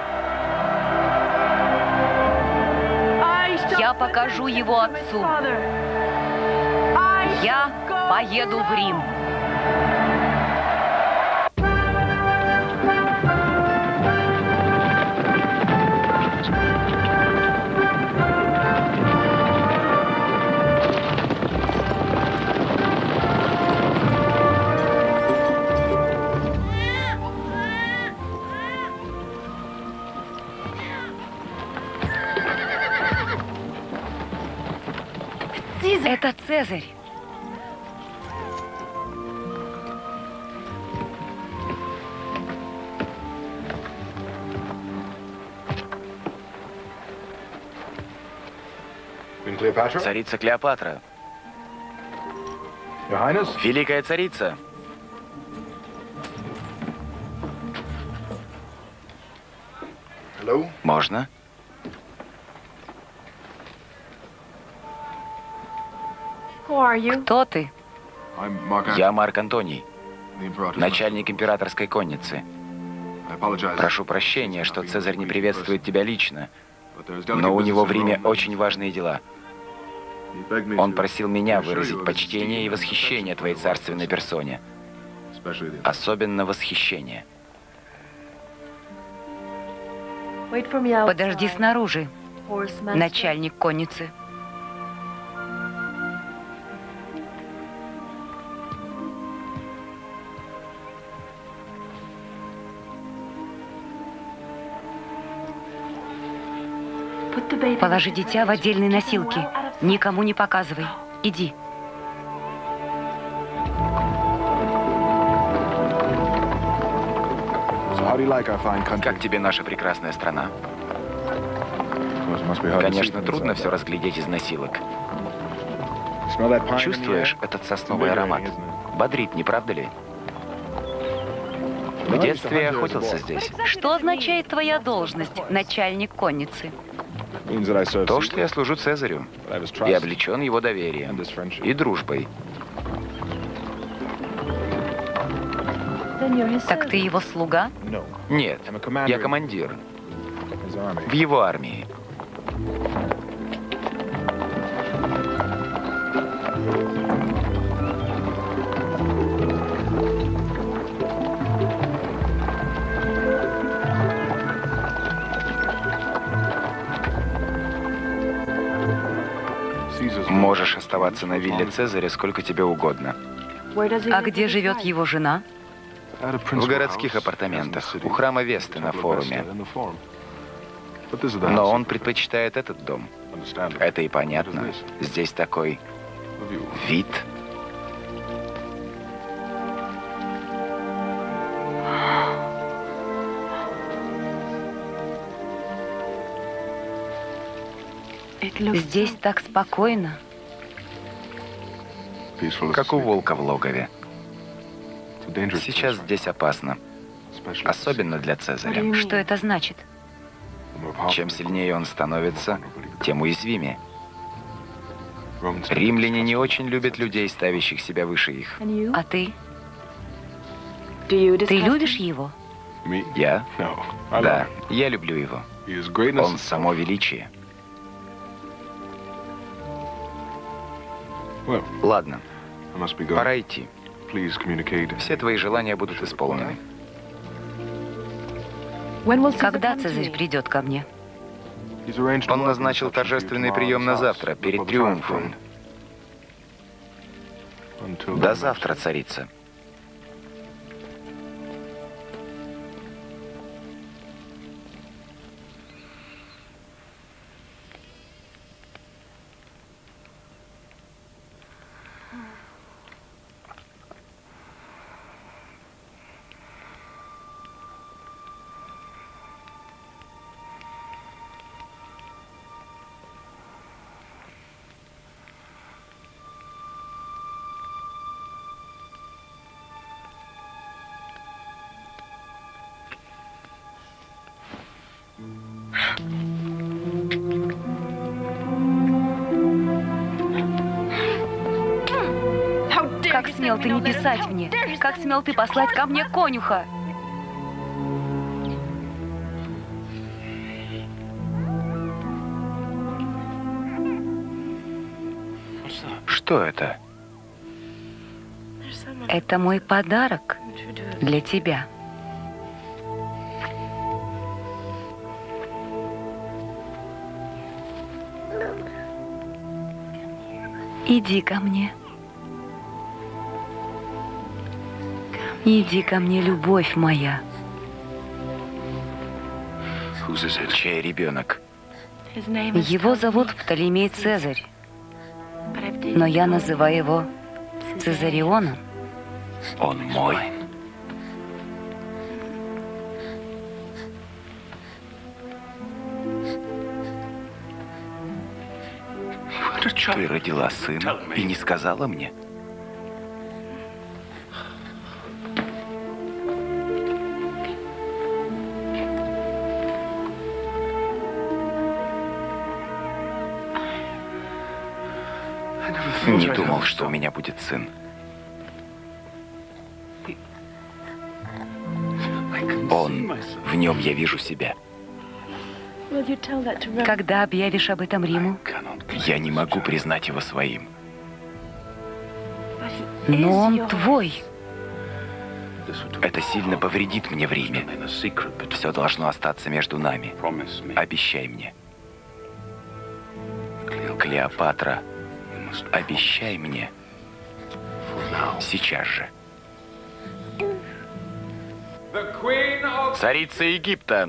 Я покажу его отцу. Я поеду в Рим. Это Цезарь. Царица Клеопатра. Великая царица. Можно? Кто ты? Я Марк Антоний, начальник императорской конницы. Прошу прощения, что Цезарь не приветствует тебя лично, но у него в Риме очень важные дела. Он просил меня выразить почтение и восхищение твоей царственной персоне. Особенно восхищение. Подожди снаружи, начальник конницы. Положи дитя в отдельные носилки. Никому не показывай. Иди. Как тебе наша прекрасная страна? Конечно, трудно все разглядеть из носилок. Чувствуешь этот сосновый аромат? Бодрит, не правда ли? В детстве я охотился здесь. Что означает твоя должность, начальник конницы? То, что я служу Цезарю и облечен его доверием и дружбой. Так ты его слуга? Нет, я командир в его армии. Можешь оставаться на вилле Цезаря сколько тебе угодно. А где живет его жена? В городских апартаментах, у храма Весты на форуме. Но он предпочитает этот дом. Это и понятно. Здесь такой вид. Здесь так спокойно. Как у волка в логове. Сейчас здесь опасно. Особенно для Цезаря. Что это значит? Чем сильнее он становится, тем уязвимее. Римляне не очень любят людей, ставящих себя выше их. А ты? Ты любишь его? Я? Да, я люблю его. Он само величие. Ладно, пора идти. Все твои желания будут исполнены. Когда Цезарь придет ко мне? Он назначил торжественный прием на завтра, перед триумфом. До завтра, царица. Как смел ты не писать мне? Как смел ты послать ко мне конюха? Что это? Это мой подарок для тебя. Иди ко мне. Иди ко мне, любовь моя. Чей ребенок? Его зовут Птолемей Цезарь, но я называю его Цезарионом. Он мой. Ты родила сына и не сказала мне? Не думал, что у меня будет сын. В нем я вижу себя. Когда объявишь об этом Риму? Я не могу признать его своим. Но он твой. Это сильно повредит мне в Риме. Все должно остаться между нами. Обещай мне. Клеопатра, обещай мне. Сейчас же. Царица Египта.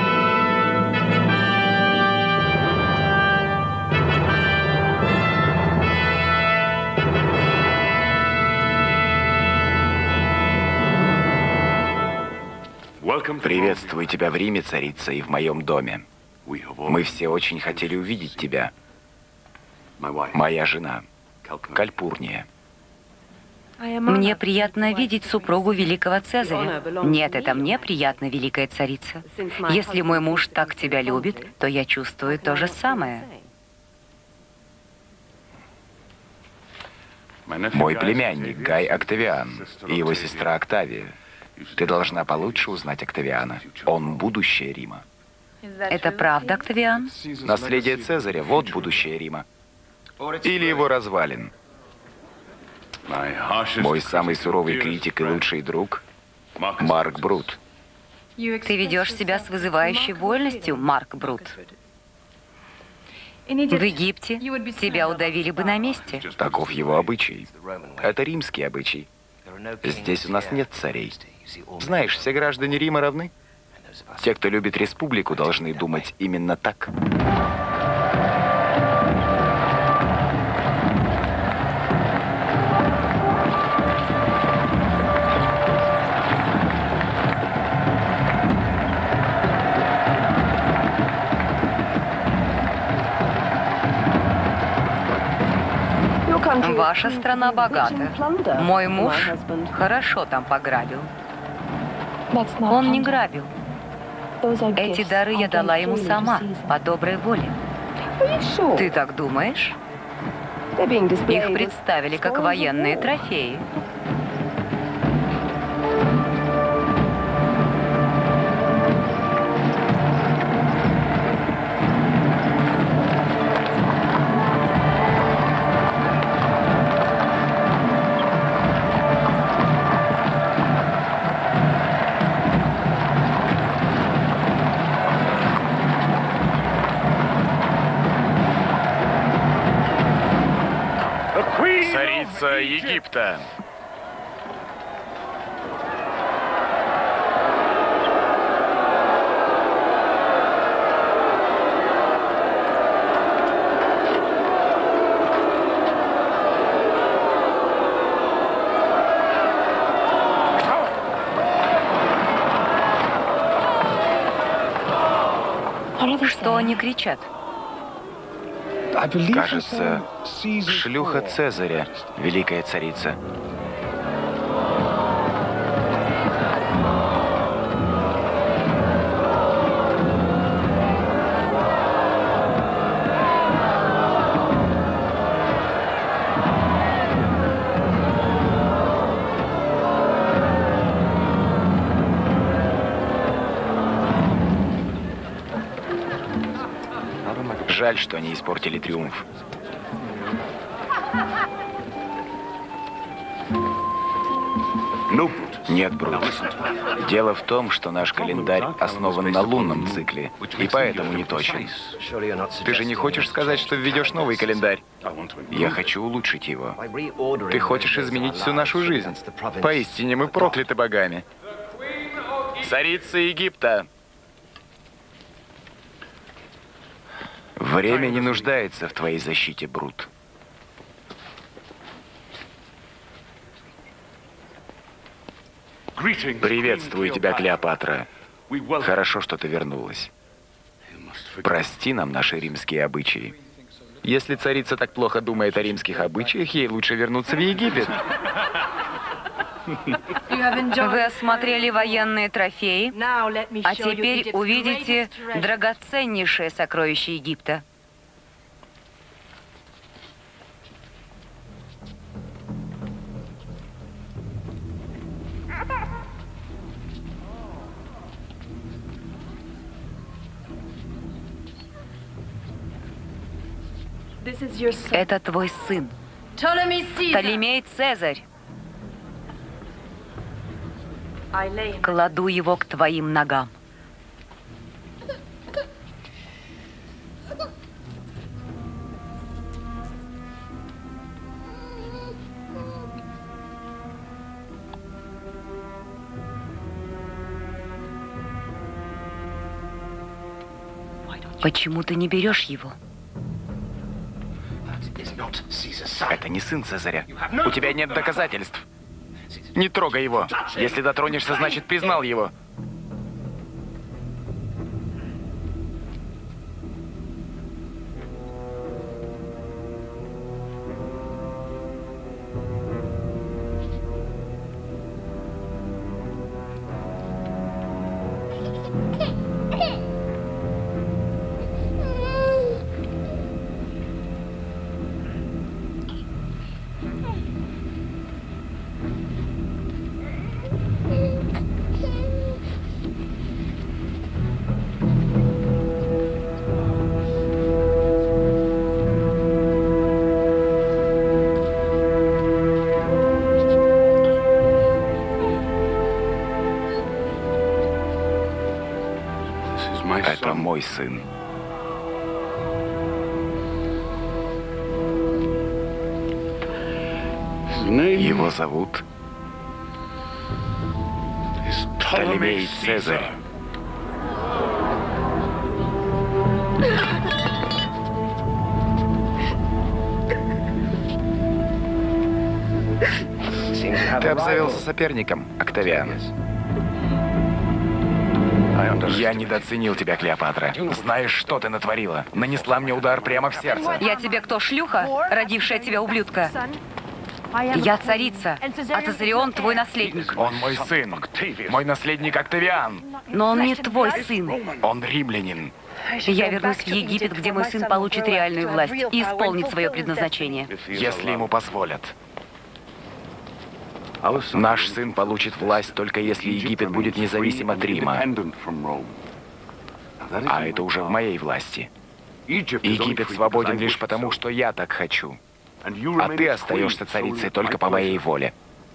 Приветствую тебя в Риме, царица, и в моем доме. Мы все очень хотели увидеть тебя. Моя жена, Кальпурния. Мне приятно видеть супругу великого Цезаря. Нет, это мне приятно, великая царица. Если мой муж так тебя любит, то я чувствую то же самое. Мой племянник Гай Октавиан и его сестра Октавия. Ты должна получше узнать Октавиана. Он будущее Рима. Это правда, Октавиан? Наследие Цезаря – вот будущее Рима. Или его развалин. Мой самый суровый критик и лучший друг – Марк Брут. Ты ведешь себя с вызывающей вольностью, Марк Брут. В Египте тебя удавили бы на месте. Таков его обычай. Это римский обычай. Здесь у нас нет царей. Знаешь, все граждане Рима равны. Те, кто любит республику, должны думать именно так. Ваша страна богата. Мой муж хорошо там пограбил. Он не грабил. Эти дары я дала ему сама, по доброй воле. Ты так думаешь? Их представили как военные трофеи. Царица Египта. Что они кричат? Кажется, шлюха Цезаря, великая царица. Жаль, что они испортили триумф. Нет, Брут. Дело в том, что наш календарь основан на лунном цикле, и поэтому не точен. Ты же не хочешь сказать, что введешь новый календарь? Я хочу улучшить его. Ты хочешь изменить всю нашу жизнь. Поистине мы прокляты богами. Царица Египта! Время не нуждается в твоей защите, Брут. Приветствую тебя, Клеопатра. Хорошо, что ты вернулась. Прости нам наши римские обычаи. Если царица так плохо думает о римских обычаях, ей лучше вернуться в Египет. Вы осмотрели военные трофеи, а теперь увидите драгоценнейшее сокровище Египта. Это твой сын, Птолемей Цезарь. Кладу его к твоим ногам. Почему ты не берешь его? Это не сын Цезаря. У тебя нет доказательств. Не трогай его. Если дотронешься, значит, признал его. мой сын. Его зовут Птолемей Цезарь. Ты обзавелся соперником, Октавиан. Я недооценил тебя, Клеопатра. Знаешь, что ты натворила? Нанесла мне удар прямо в сердце. Я тебе кто, шлюха, родившая тебя ублюдка? Я царица, а Цезарион твой наследник. Он мой сын. Мой наследник Октавиан. Но он не твой сын. Он римлянин. Я вернусь в Египет, где мой сын получит реальную власть и исполнит свое предназначение. Если ему позволят. Наш сын получит власть только если Египет будет независим от Рима. А это уже в моей власти. Египет свободен лишь потому, что я так хочу. А ты остаешься царицей только по моей воле.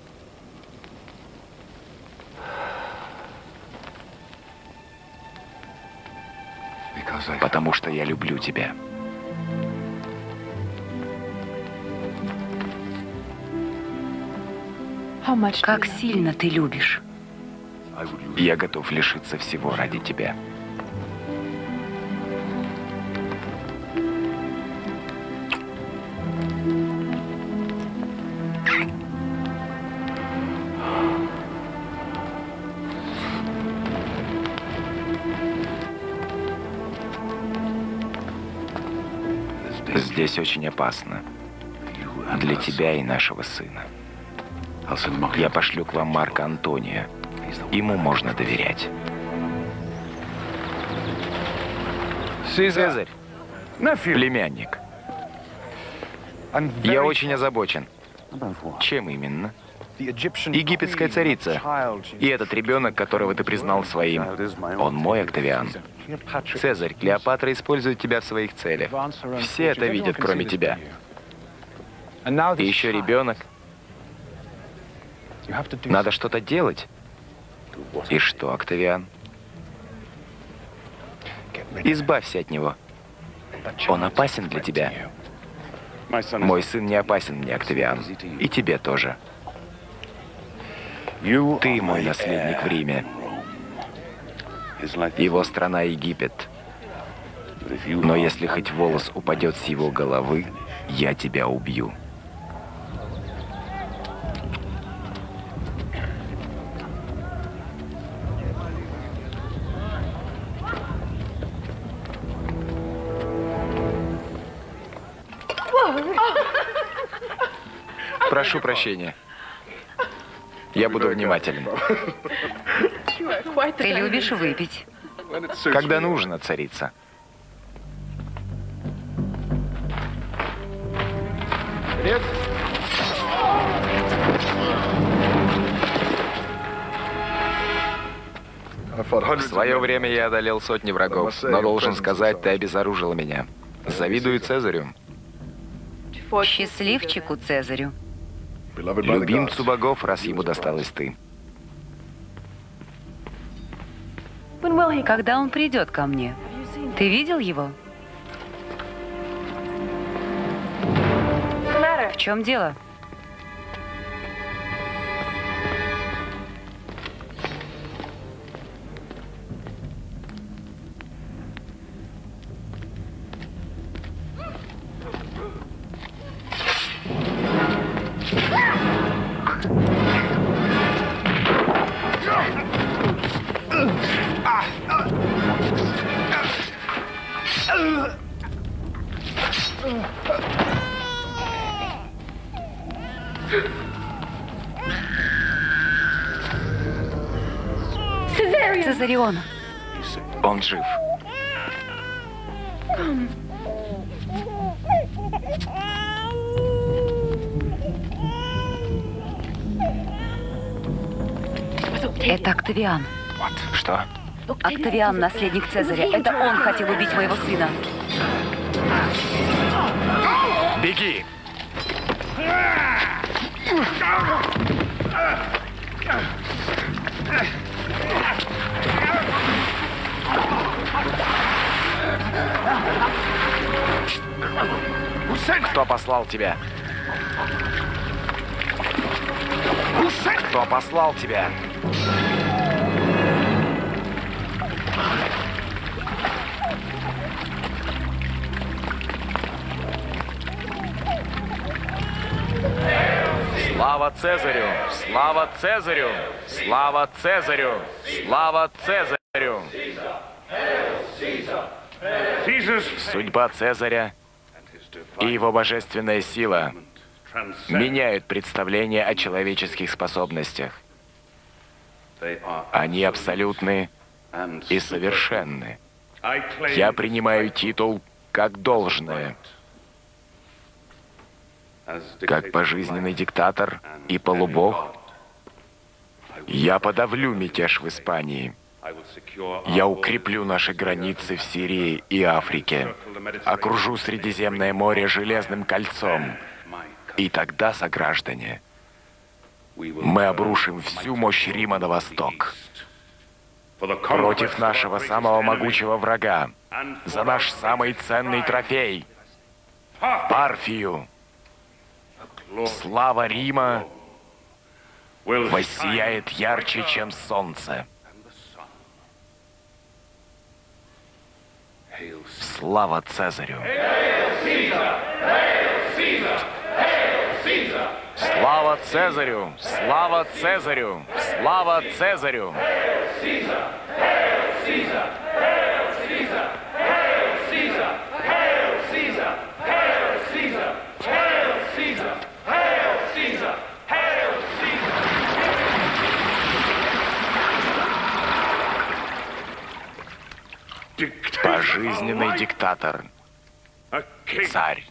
Потому что я люблю тебя. Как сильно ты любишь. Я готов лишиться всего ради тебя. Здесь очень опасно. Для тебя и нашего сына. Я пошлю к вам Марка Антония. Ему можно доверять. Цезарь, племянник. Я очень озабочен. Чем именно? Египетская царица. И этот ребенок, которого ты признал своим, он мой, Октавиан. Цезарь, Клеопатра использует тебя в своих целях. Все это видят, кроме тебя. И еще ребенок. Надо что-то делать. И что, Октавиан? Избавься от него. Он опасен для тебя. Мой сын не опасен мне, Октавиан. И тебе тоже. Ты мой наследник в Риме. Его страна Египет. Но если хоть волос упадет с его головы, я тебя убью. Прошу прощения. Я буду внимателен. Ты любишь выпить. Когда нужно, царица. В свое время я одолел сотни врагов, но должен сказать, ты обезоружила меня. Завидую Цезарю. Счастливчику Цезарю. Любимцу богов, раз ему досталась ты. Когда он придет ко мне? Ты видел его? В чем дело? Цезарион. Он жив. Это Октавиан. Что? Октавиан, наследник Цезаря. Это он хотел убить моего сына. Беги! Кто послал тебя? Кто послал тебя? Слава Цезарю! Слава Цезарю! Слава Цезарю! Слава Цезарю! Судьба Цезаря и его божественная сила меняют представление о человеческих способностях. Они абсолютны и совершенны. Я принимаю титул как должное. Как пожизненный диктатор и полубог, я подавлю мятеж в Испании. Я укреплю наши границы в Сирии и Африке. Окружу Средиземное море железным кольцом. И тогда, сограждане, мы обрушим всю мощь Рима на восток. Против нашего самого могучего врага. За наш самый ценный трофей. Парфию. Слава Рима воссияет ярче, чем солнце. Слава Цезарю! Слава Цезарю! Слава Цезарю! Слава Цезарю! Пожизненный диктатор. Царь.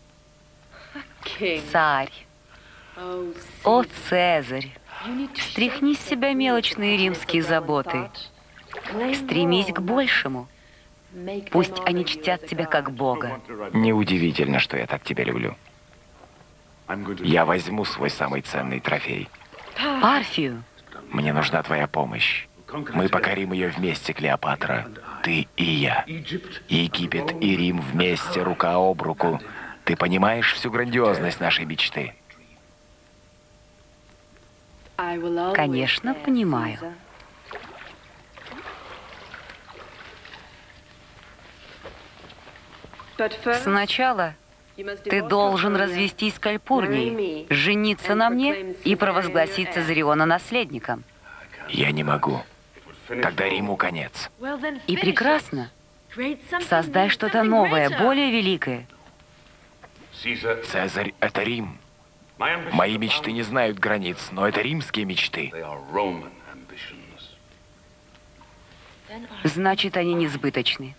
Царь. О, Цезарь, стряхни с себя мелочные римские заботы. Стремись к большему. Пусть они чтят тебя как Бога. Неудивительно, что я так тебя люблю. Я возьму свой самый ценный трофей. Парфию. Мне нужна твоя помощь. Мы покорим ее вместе, Клеопатра. Ты и я. Египет и Рим вместе, рука об руку. Ты понимаешь всю грандиозность нашей мечты? Конечно, понимаю. Сначала ты должен развестись с Кальпурнией, жениться на мне и провозгласить Цезариона наследником. Я не могу. Тогда Риму конец. И прекрасно. Создай что-то новое, более великое. Цезарь — это Рим. Мои мечты не знают границ, но это римские мечты. Значит, они несбыточны.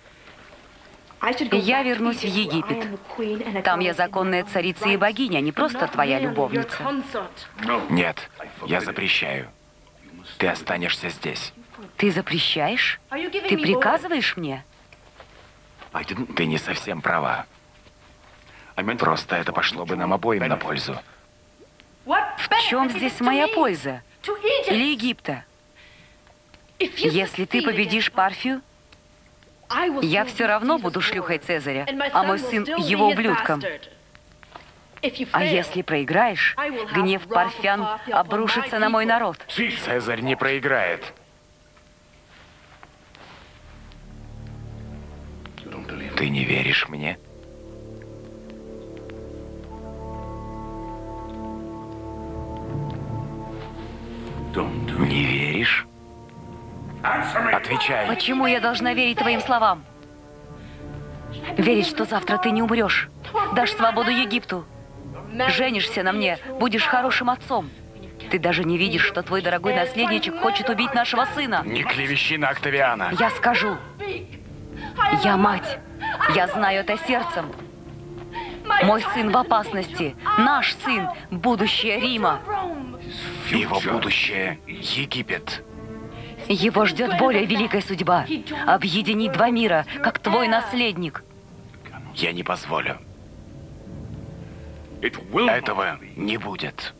Я вернусь в Египет. Там я законная царица и богиня, не просто твоя любовница. Нет, я запрещаю. Ты останешься здесь. Ты запрещаешь? Ты приказываешь мне? Ты не совсем права. Просто это пошло бы нам обоим на пользу. В чем здесь моя польза? Или Египта? Если ты победишь Парфию, я все равно буду шлюхой Цезаря, а мой сын его ублюдком. А если проиграешь, гнев парфян обрушится на мой народ. Цезарь не проиграет. Ты не веришь мне? Не веришь? Отвечай. Почему я должна верить твоим словам? Верить, что завтра ты не умрешь. Дашь свободу Египту. Женишься на мне, будешь хорошим отцом. Ты даже не видишь, что твой дорогой наследничек хочет убить нашего сына. Не клевещи на Октавиана. Я скажу. Я мать. Я знаю это сердцем. Мой сын в опасности. Наш сын – будущее Рима. Его будущее – Египет. Его ждет более великая судьба. Объединить два мира, как твой наследник. Я не позволю. Этого не будет.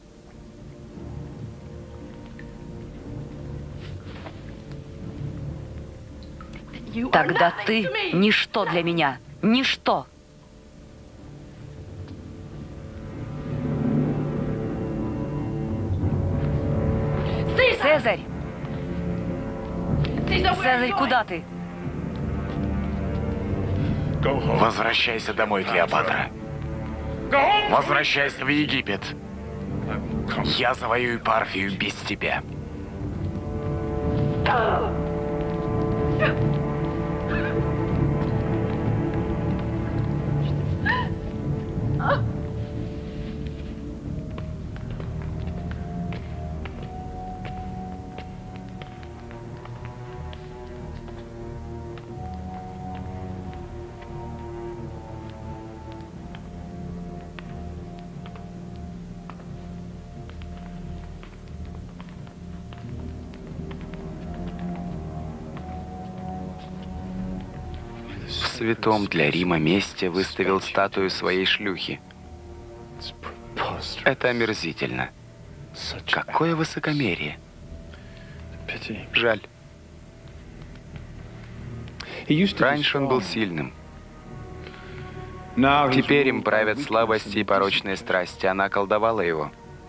Тогда ты – ничто для меня. Ничто. Цезарь! Цезарь, куда ты? Возвращайся домой, Клеопатра. Возвращайся в Египет. Я завоюю Парфию без тебя. В святом для Рима месте выставил статую своей шлюхи. Это омерзительно. Какое высокомерие. Жаль. Раньше он был сильным. Теперь им правят слабости и порочные страсти. Она околдовала его.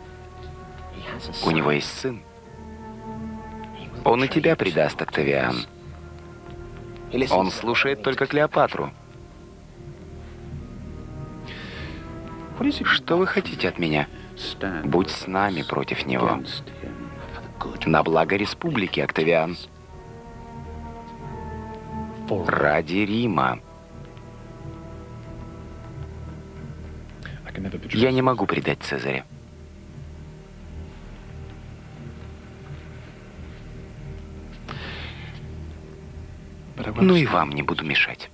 У него есть сын. Он и тебя предаст, Октавиан. Он слушает только Клеопатру. Что вы хотите от меня? Будь с нами против него. На благо республики, Октавиан. Ради Рима. Я не могу предать Цезаря. Ну и вам не буду мешать.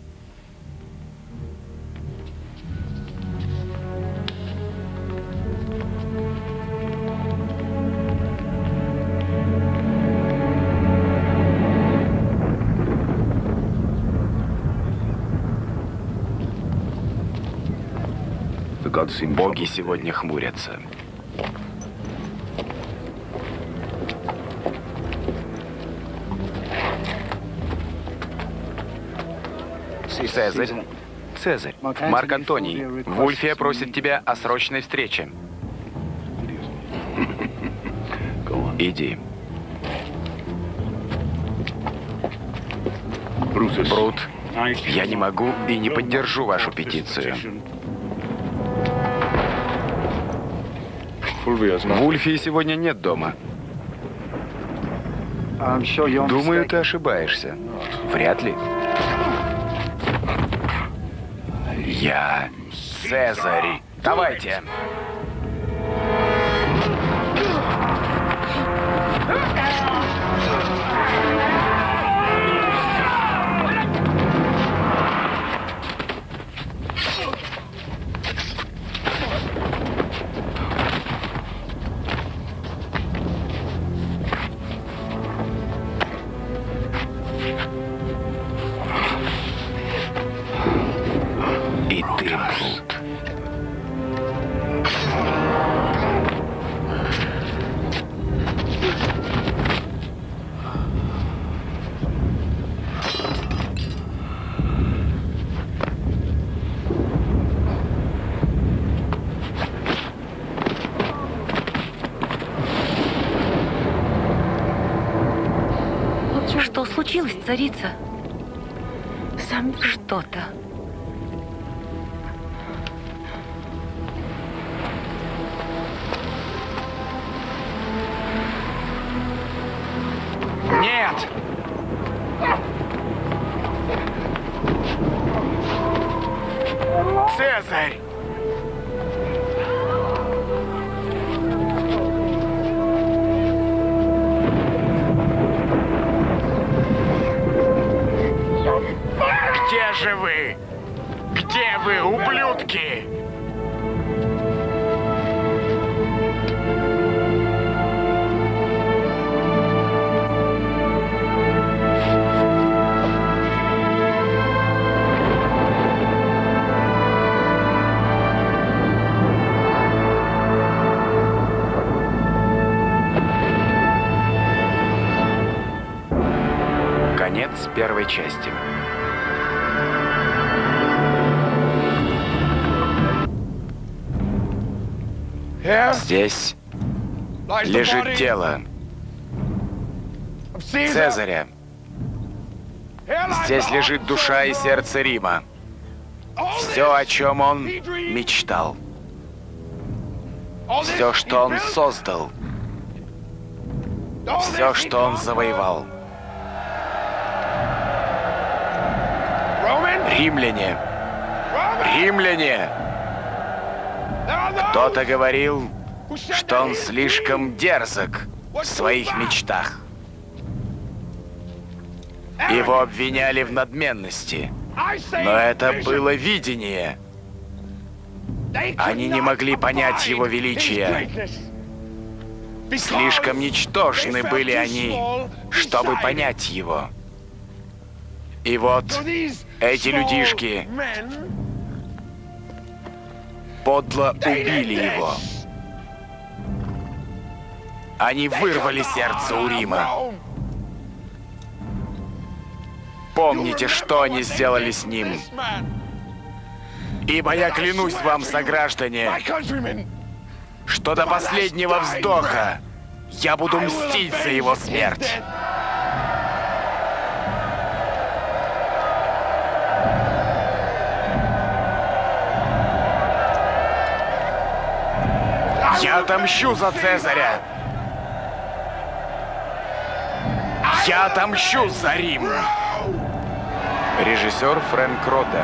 Боги сегодня хмурятся. Цезарь. Цезарь. Марк Антоний. Вульфия просит тебя о срочной встрече. Иди. Брут, я не могу и не поддержу вашу петицию. Вульфии сегодня нет дома. Думаю, ты ошибаешься. Вряд ли. Я Цезарь. Давайте. И ты, Брут. Что случилось, царица? Что-то. Нет! Цезарь! Где же вы? Где вы, ублюдки? Конец первой части. Здесь лежит тело Цезаря. Здесь лежит душа и сердце Рима. Все, о чем он мечтал. Все, что он создал. Все, что он завоевал. Римляне! Римляне! Кто-то говорил, что он слишком дерзок в своих мечтах. Его обвиняли в надменности. Но это было видение. Они не могли понять его величия. Слишком ничтожны были они, чтобы понять его. И вот эти людишки подло убили его. Они вырвали сердце у Рима. Помните, что они сделали с ним. Ибо я клянусь вам, сограждане, что до последнего вздоха я буду мстить за его смерть. Я отомщу за Цезаря. Я отомщу за Рим. Режиссер Фрэнк Роден.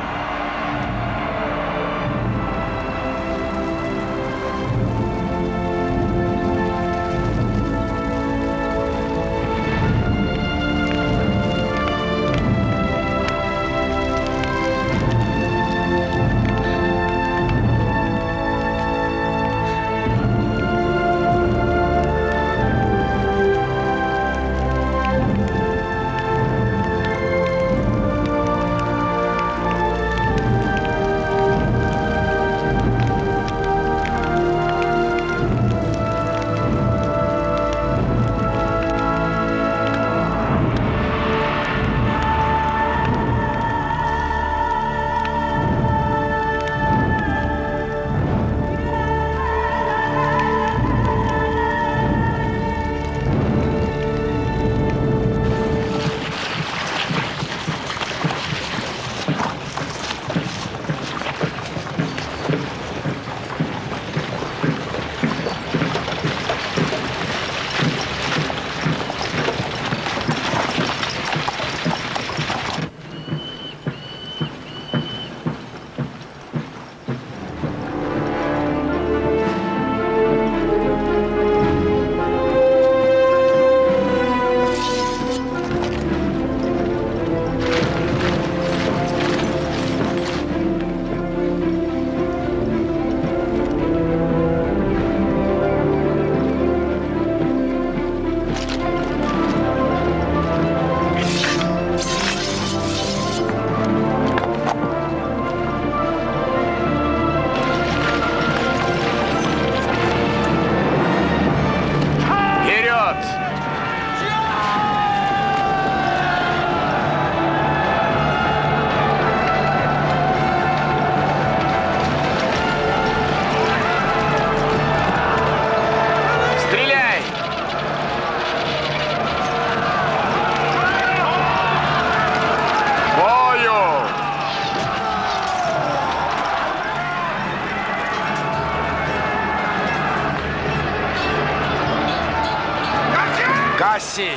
Кассий!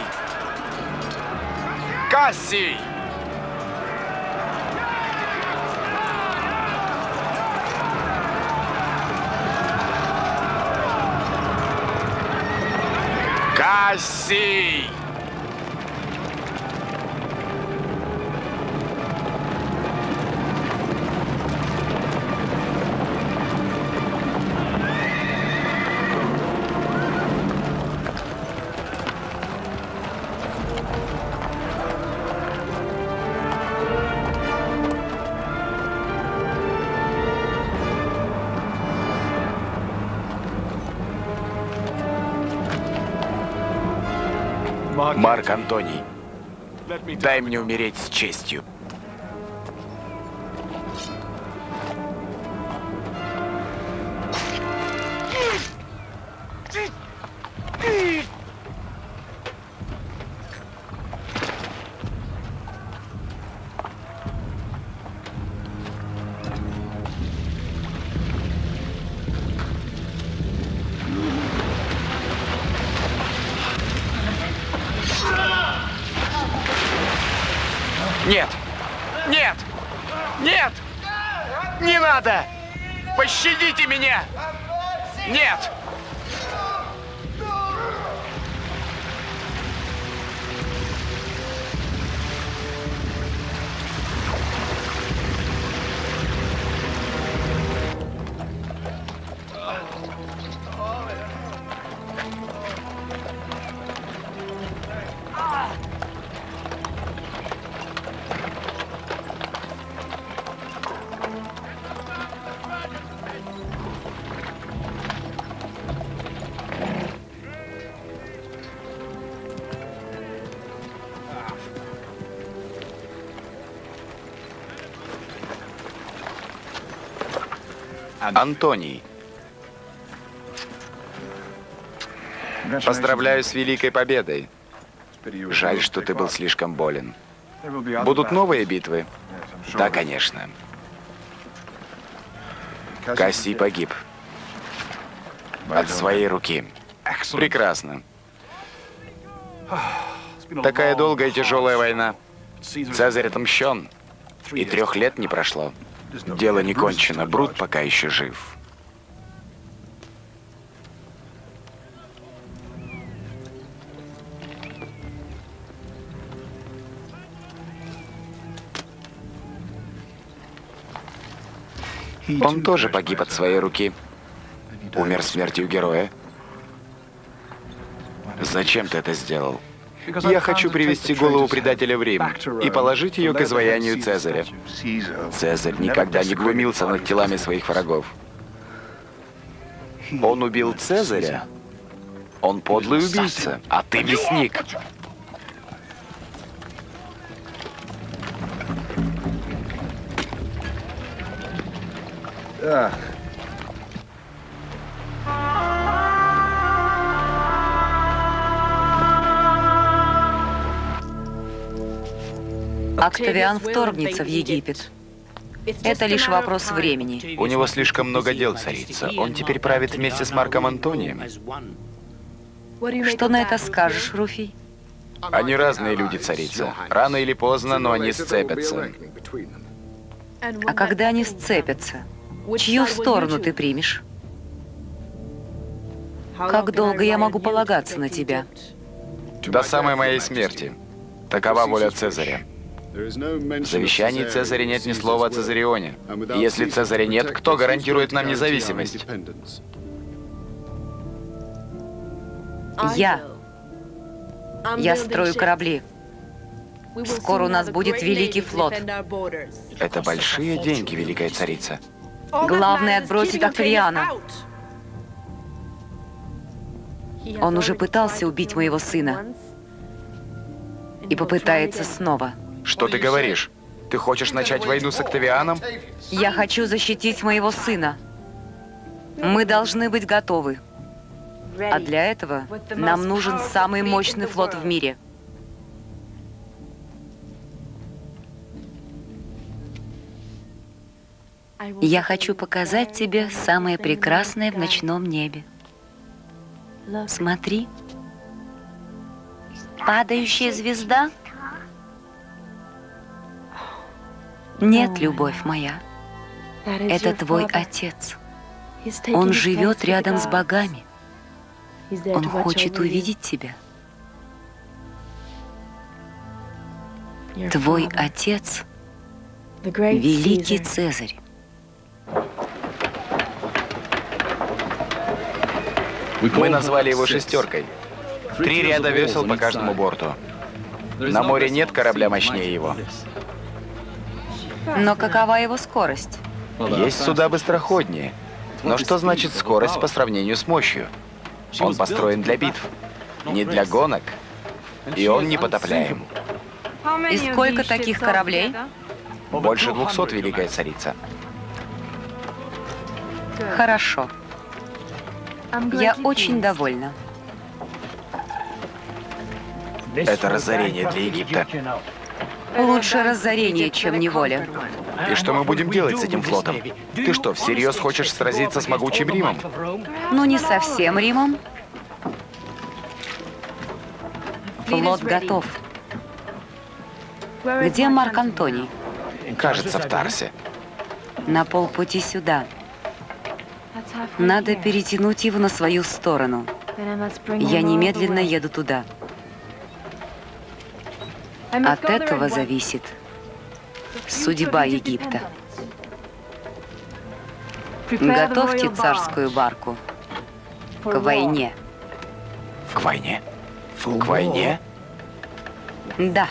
Кассий! Кассий! Марк Антоний, дай мне умереть с честью. Нет! Нет! Нет! Не надо! Пощадите меня! Нет! Антоний. Поздравляю с великой победой. Жаль, что ты был слишком болен. Будут новые битвы? Да, конечно. Кассий погиб. От своей руки. Прекрасно. Такая долгая и тяжелая война. Цезарь отомщен. И 3 лет не прошло. Дело не кончено. Брут пока еще жив. Он тоже погиб от своей руки. Умер смертью героя. Зачем ты это сделал? Я хочу привести голову предателя в Рим и положить ее к изваянию Цезаря. Цезарь никогда не глумился над телами своих врагов. Он убил Цезаря? Он подлый убийца, а ты мясник. Октавиан вторгнется в Египет. Это лишь вопрос времени. У него слишком много дел, царица. Он теперь правит вместе с Марком Антонием. Что на это скажешь, Руфий? Они разные люди, царица. Рано или поздно, но они сцепятся. А когда они сцепятся, чью сторону ты примешь? Как долго я могу полагаться на тебя? До самой моей смерти. Такова воля Цезаря. В завещании Цезаря нет ни слова о Цезарионе. Если Цезаря нет, кто гарантирует нам независимость? Я строю корабли. Скоро у нас будет великий флот. Это большие деньги, великая царица. Главное — отбросить Октавиана. Он уже пытался убить моего сына. И попытается снова. Что ты говоришь? Ты хочешь начать войну с Октавианом? Я хочу защитить моего сына. Мы должны быть готовы. А для этого нам нужен самый мощный флот в мире. Я хочу показать тебе самое прекрасное в ночном небе. Смотри. Падающая звезда? Нет, любовь моя. Это твой отец. Он живет рядом с богами. Он хочет увидеть тебя. Твой отец — великий Цезарь. Мы назвали его «шестеркой». 3 ряда весел по каждому борту. На море нет корабля мощнее его. Но какова его скорость? Есть суда быстроходнее. Но что значит скорость по сравнению с мощью? Он построен для битв, не для гонок. И он непотопляем. И сколько таких кораблей? Больше 200, великая царица. Хорошо. Я очень довольна. Это разорение для Египта. Лучше разорение, чем неволя. И что мы будем делать с этим флотом? Ты что, всерьез хочешь сразиться с могучим Римом? Ну, не совсем Римом. Флот готов. Где Марк Антоний? Кажется, в Тарсе. На полпути сюда. Надо перетянуть его на свою сторону. Я немедленно еду туда. От этого зависит судьба Египта. Готовьте царскую барку к войне. К войне? К войне? Да.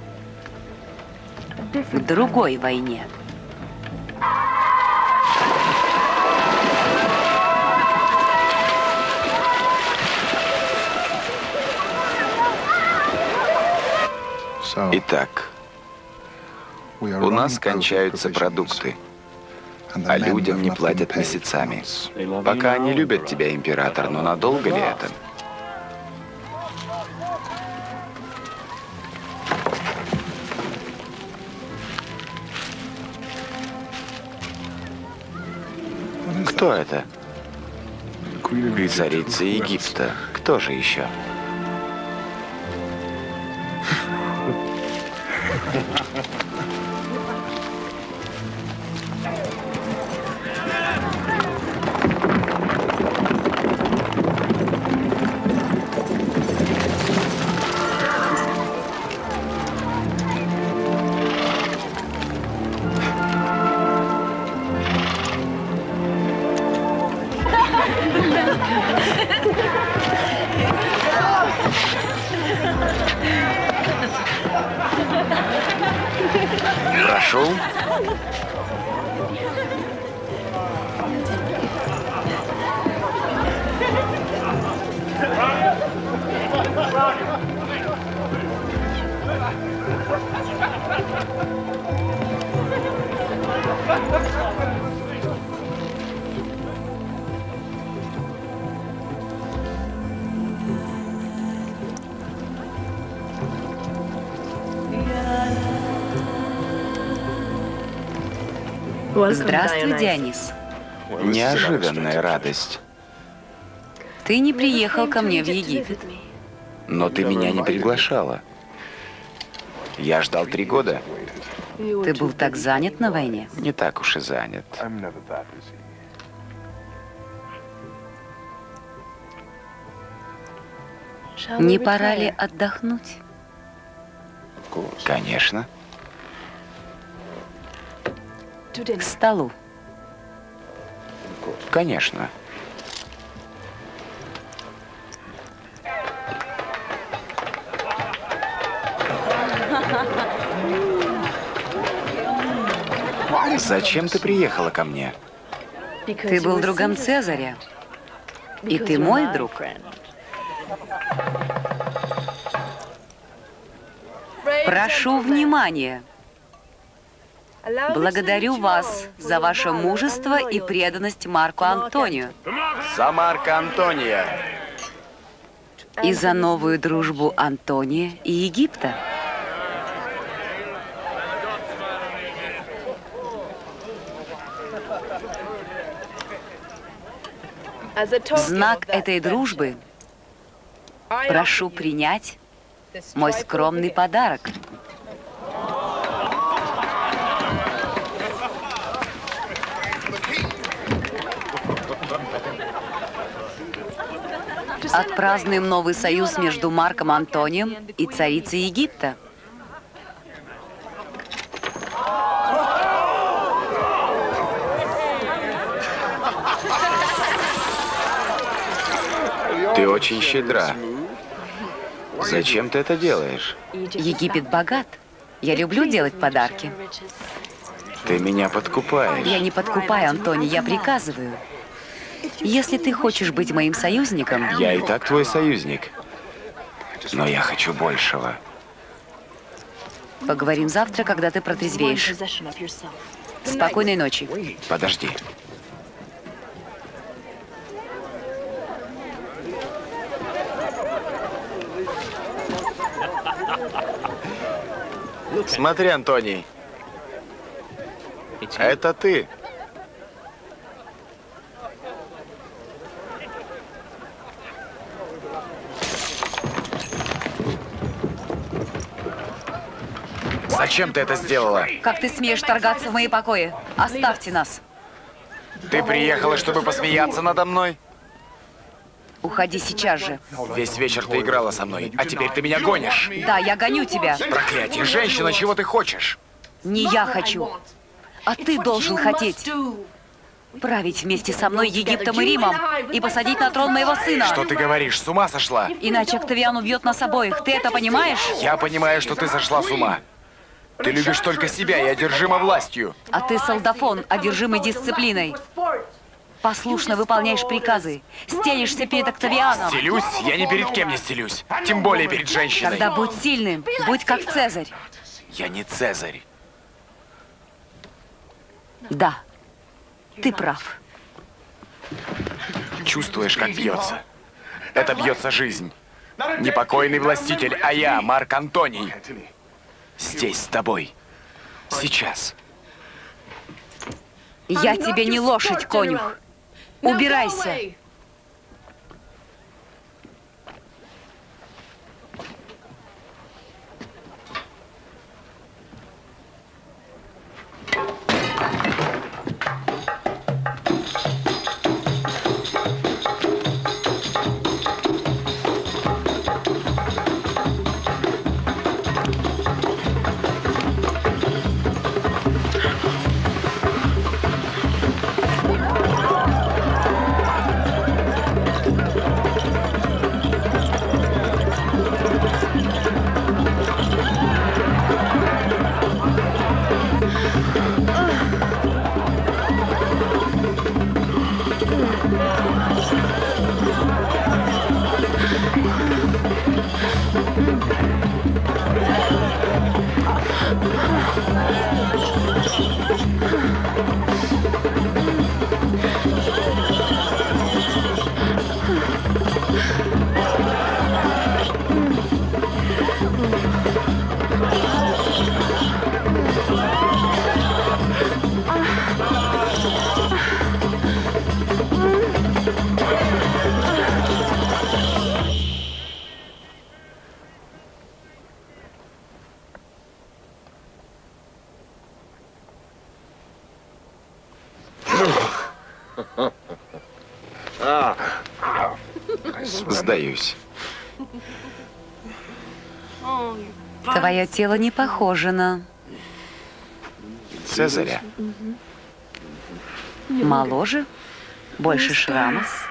К другой войне. Итак, у нас кончаются продукты, а людям не платят месяцами. Пока они любят тебя, император, но надолго ли это? Кто это? Царица Египта. Кто же еще? Прошу. Здравствуй, Дионис. Неожиданная радость. Ты не приехал ко мне в Египет. Но ты меня не приглашала. Я ждал 3 года. Ты был так занят на войне. Не так уж и занят. Не пора ли отдохнуть? Конечно. К столу. Конечно. Зачем ты приехала ко мне? Ты был другом Цезаря. И ты мой друг. Прошу внимания. Благодарю вас за ваше мужество и преданность Марку Антонию. За Марка Антония. И за новую дружбу Антония и Египта. В знак этой дружбы прошу принять мой скромный подарок. Отпразднуем новый союз между Марком Антонием и царицей Египта. Ты очень щедра. Зачем ты это делаешь? Египет богат. Я люблю делать подарки. Ты меня подкупаешь. Я не подкупаю, Антоний, я приказываю. Если ты хочешь быть моим союзником... Я и так твой союзник. Но я хочу большего. Поговорим завтра, когда ты протрезвеешь. Спокойной ночи. Подожди. Смотри, Антоний. Это ты. Зачем ты это сделала? Как ты смеешь торгаться в мои покои? Оставьте нас. Ты приехала, чтобы посмеяться надо мной? Уходи сейчас же. Весь вечер ты играла со мной, а теперь ты меня гонишь. Да, я гоню тебя. Проклятие, женщина, чего ты хочешь? Не я хочу, а ты должен хотеть. Править вместе со мной Египтом и Римом и посадить на трон моего сына. Что ты говоришь? С ума сошла? Иначе Октавиан убьет нас обоих. Ты это понимаешь? Я понимаю, что ты сошла с ума. Ты любишь только себя и одержима властью. А ты солдафон, одержимый дисциплиной. Послушно выполняешь приказы. Стелишься перед Октавианом. Стелюсь? Я ни перед кем не стелюсь. Тем более перед женщиной. Тогда будь сильным. Будь как Цезарь. Я не Цезарь. Да, ты прав. Чувствуешь, как бьется? Это бьется жизнь. Не покойный властитель, а я, Марк Антоний. Здесь, с тобой. Сейчас. Я тебе не лошадь, конюх. Убирайся. Сдаюсь. Твое тело не похоже на Цезаря. моложе, больше шрамов.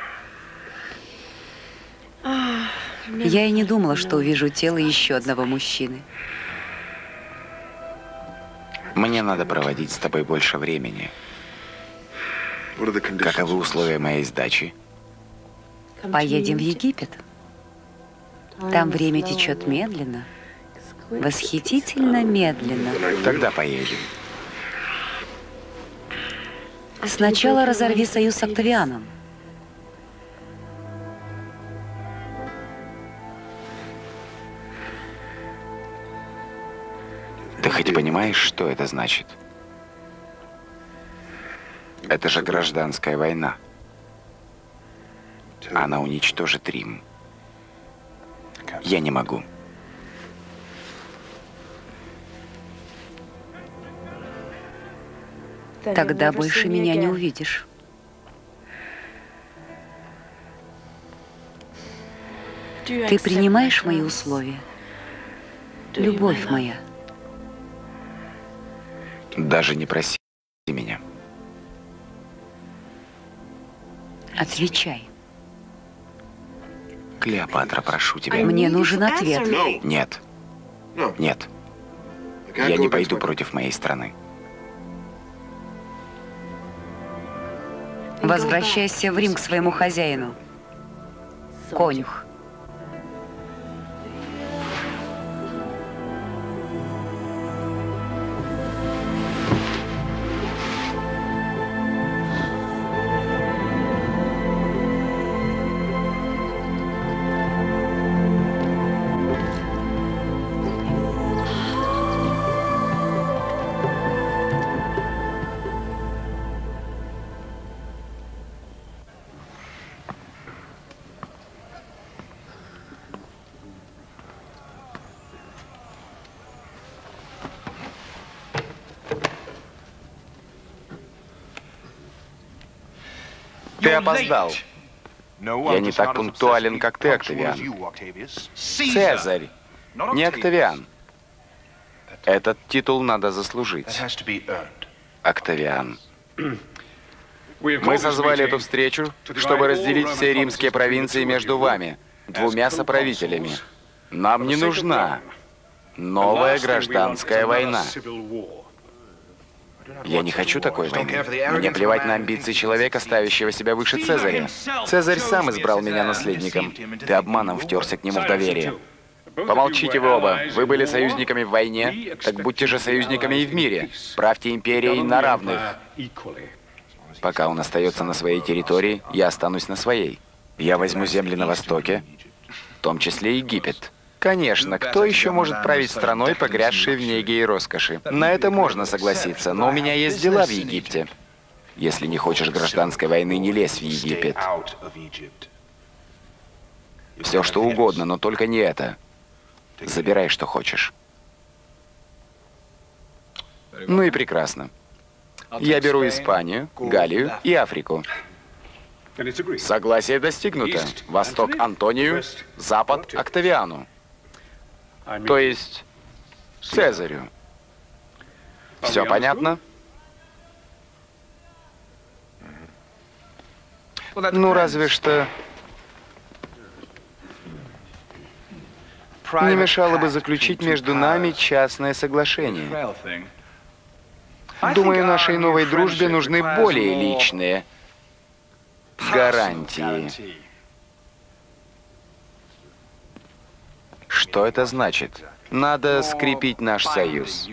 Я и не думала, что увижу тело еще одного мужчины. Мне надо проводить с тобой больше времени. Каковы условия моей сдачи? Поедем в Египет. Там время течет медленно, восхитительно медленно. Тогда поедем. Сначала разорви союз с Октавианом. Ты хоть понимаешь, что это значит? Это же гражданская война. Она уничтожит Рим. Я не могу. Тогда больше меня не увидишь. Ты принимаешь мои условия? Любовь моя. Даже не проси меня. Отвечай. Клеопатра, прошу тебя. Мне нужен ответ. Нет. Нет. Я не пойду против моей страны. Возвращайся в Рим к своему хозяину. Конюх. Ты опоздал. Я не так пунктуален, как ты, Октавиан. Цезарь, не Октавиан. Этот титул надо заслужить. Октавиан. Мы созвали эту встречу, чтобы разделить все римские провинции между вами, двумя соправителями. Нам не нужна новая гражданская война. Я не хочу такой войны. Мне плевать на амбиции человека, ставящего себя выше Цезаря. Цезарь сам избрал меня наследником. Ты обманом втерся к нему в доверие. Помолчите вы оба. Вы были союзниками в войне, так будьте же союзниками и в мире. Правьте империей на равных. Пока он остается на своей территории, я останусь на своей. Я возьму земли на востоке, в том числе Египет. Конечно, кто еще может править страной, погрязшей в неге и роскоши? На это можно согласиться, но у меня есть дела в Египте. Если не хочешь гражданской войны, не лезь в Египет. Все что угодно, но только не это. Забирай, что хочешь. Ну и прекрасно. Я беру Испанию, Галлию и Африку. Согласие достигнуто. Восток Антонию, Запад Октавиану. То есть Цезарю. Все понятно? Ну, разве что не мешало бы заключить между нами частное соглашение. Думаю, нашей новой дружбе нужны более личные гарантии. Что это значит? Надо скрепить наш союз.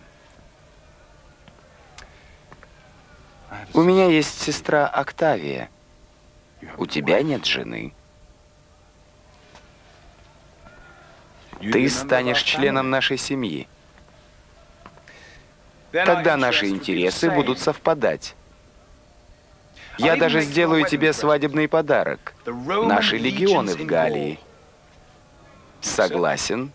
У меня есть сестра Октавия. У тебя нет жены. Ты станешь членом нашей семьи. Тогда наши интересы будут совпадать. Я даже сделаю тебе свадебный подарок. Наши легионы в Галлии. Согласен?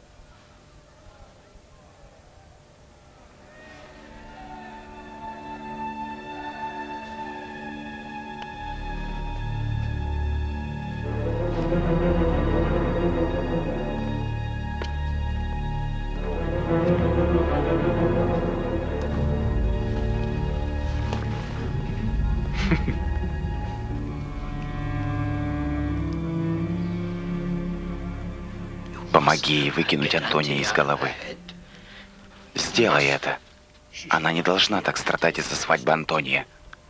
Помоги ей выкинуть Антония из головы. Сделай это. Она не должна так страдать из-за свадьбы Антония.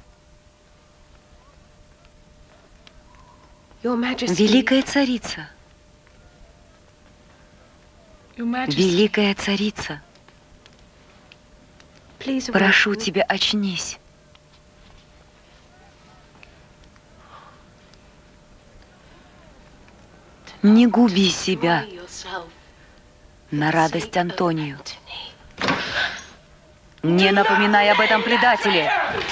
Великая царица. Великая царица. Прошу тебя, очнись. Не губи себя на радость Антонию. Не напоминай об этом предателе.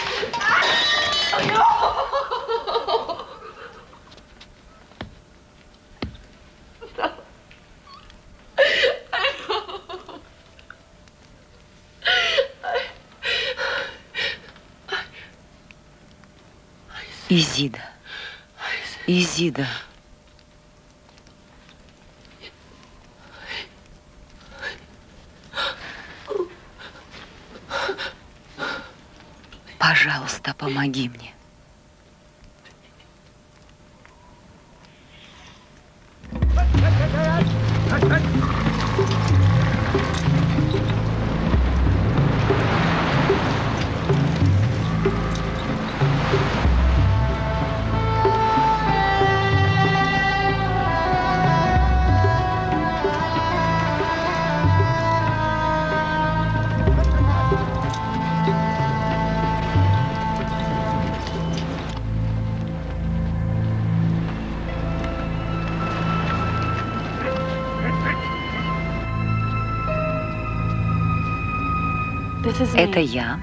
Изида. Изида. Пожалуйста, помоги мне. Это я,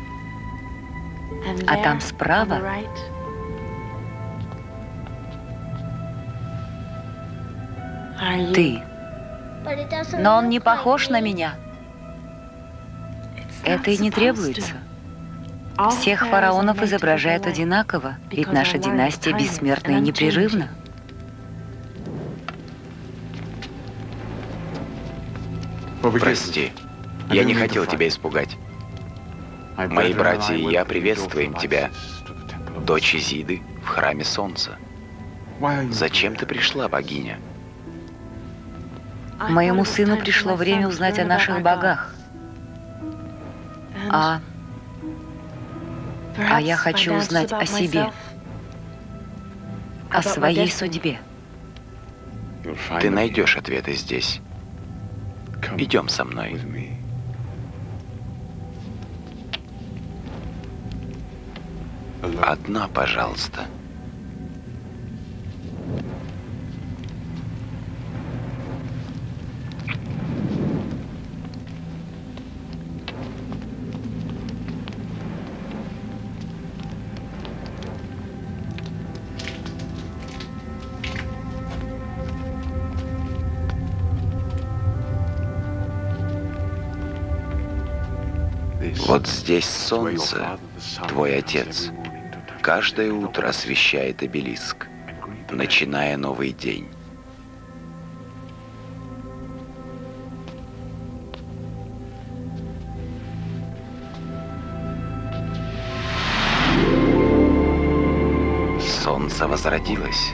а там справа ты. Но он не похож на меня. Это и не требуется. Всех фараонов изображают одинаково, ведь наша династия бессмертна и непрерывна. Прости, я не хотел тебя испугать. Мои братья и я приветствуем тебя, дочь Изиды, в храме солнца. Зачем ты пришла, богиня? Моему сыну пришло время узнать о наших богах. А я хочу узнать о себе, о своей судьбе. Ты найдешь ответы здесь. Идем со мной. Одна, пожалуйста. Вот здесь солнце, твой отец, каждое утро освещает обелиск, начиная новый день. Солнце возродилось.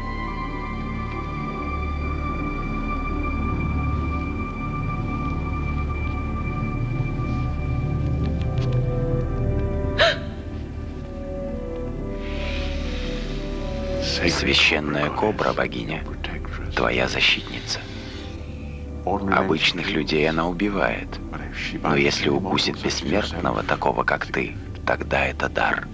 Священная кобра, богиня, твоя защитница. Обычных людей она убивает, но если укусит бессмертного, такого как ты, тогда это дар.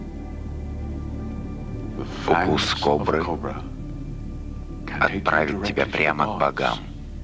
Укус кобры отправит тебя прямо к богам.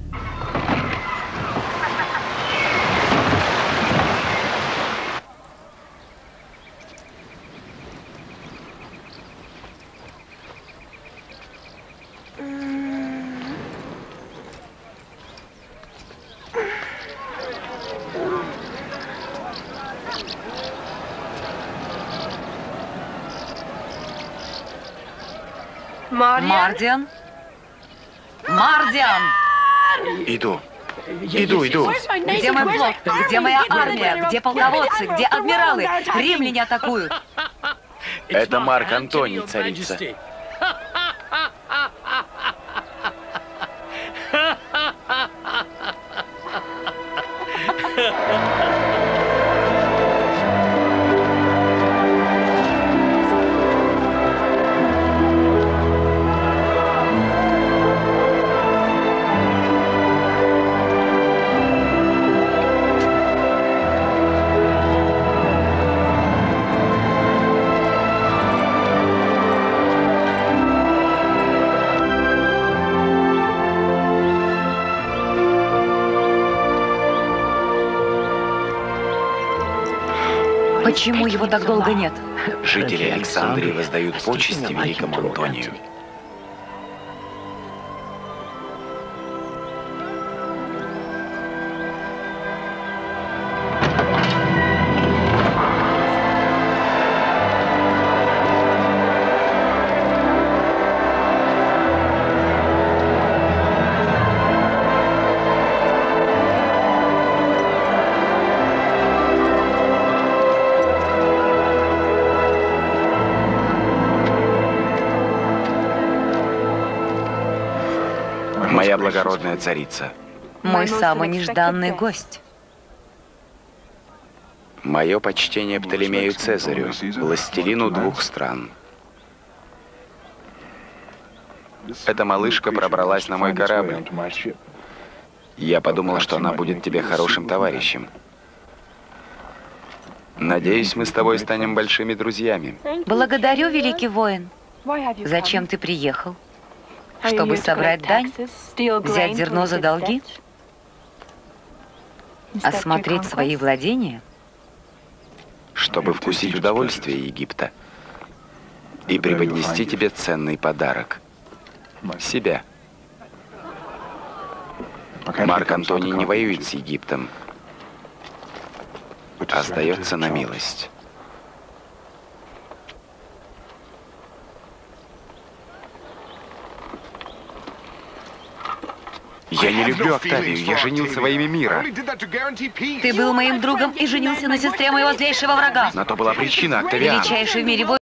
Мардиан? Мардиан! Иду. Где мой флот? Где моя армия? Где полководцы? Где адмиралы? Римляне атакуют. Это Марк Антоний, царица. Почему его так долго нет? Жители Александрии воздают почести великому Антонию. Моя благородная царица. Мой самый нежданный гость. Мое почтение Птолемею Цезарю, властелину двух стран. Эта малышка пробралась на мой корабль. Я подумал, что она будет тебе хорошим товарищем. Надеюсь, мы с тобой станем большими друзьями. Благодарю, великий воин. Зачем ты приехал? Чтобы собрать дань? Взять зерно за долги? Осмотреть свои владения? Чтобы вкусить удовольствие Египта и преподнести тебе ценный подарок. Себя. Марк Антоний не воюет с Египтом, а сдается на милость. Я не люблю Октавию, я женился во имя мира. Ты был моим другом и женился на сестре моего злейшего врага. На то была причина, Октавиан. Величайший в мире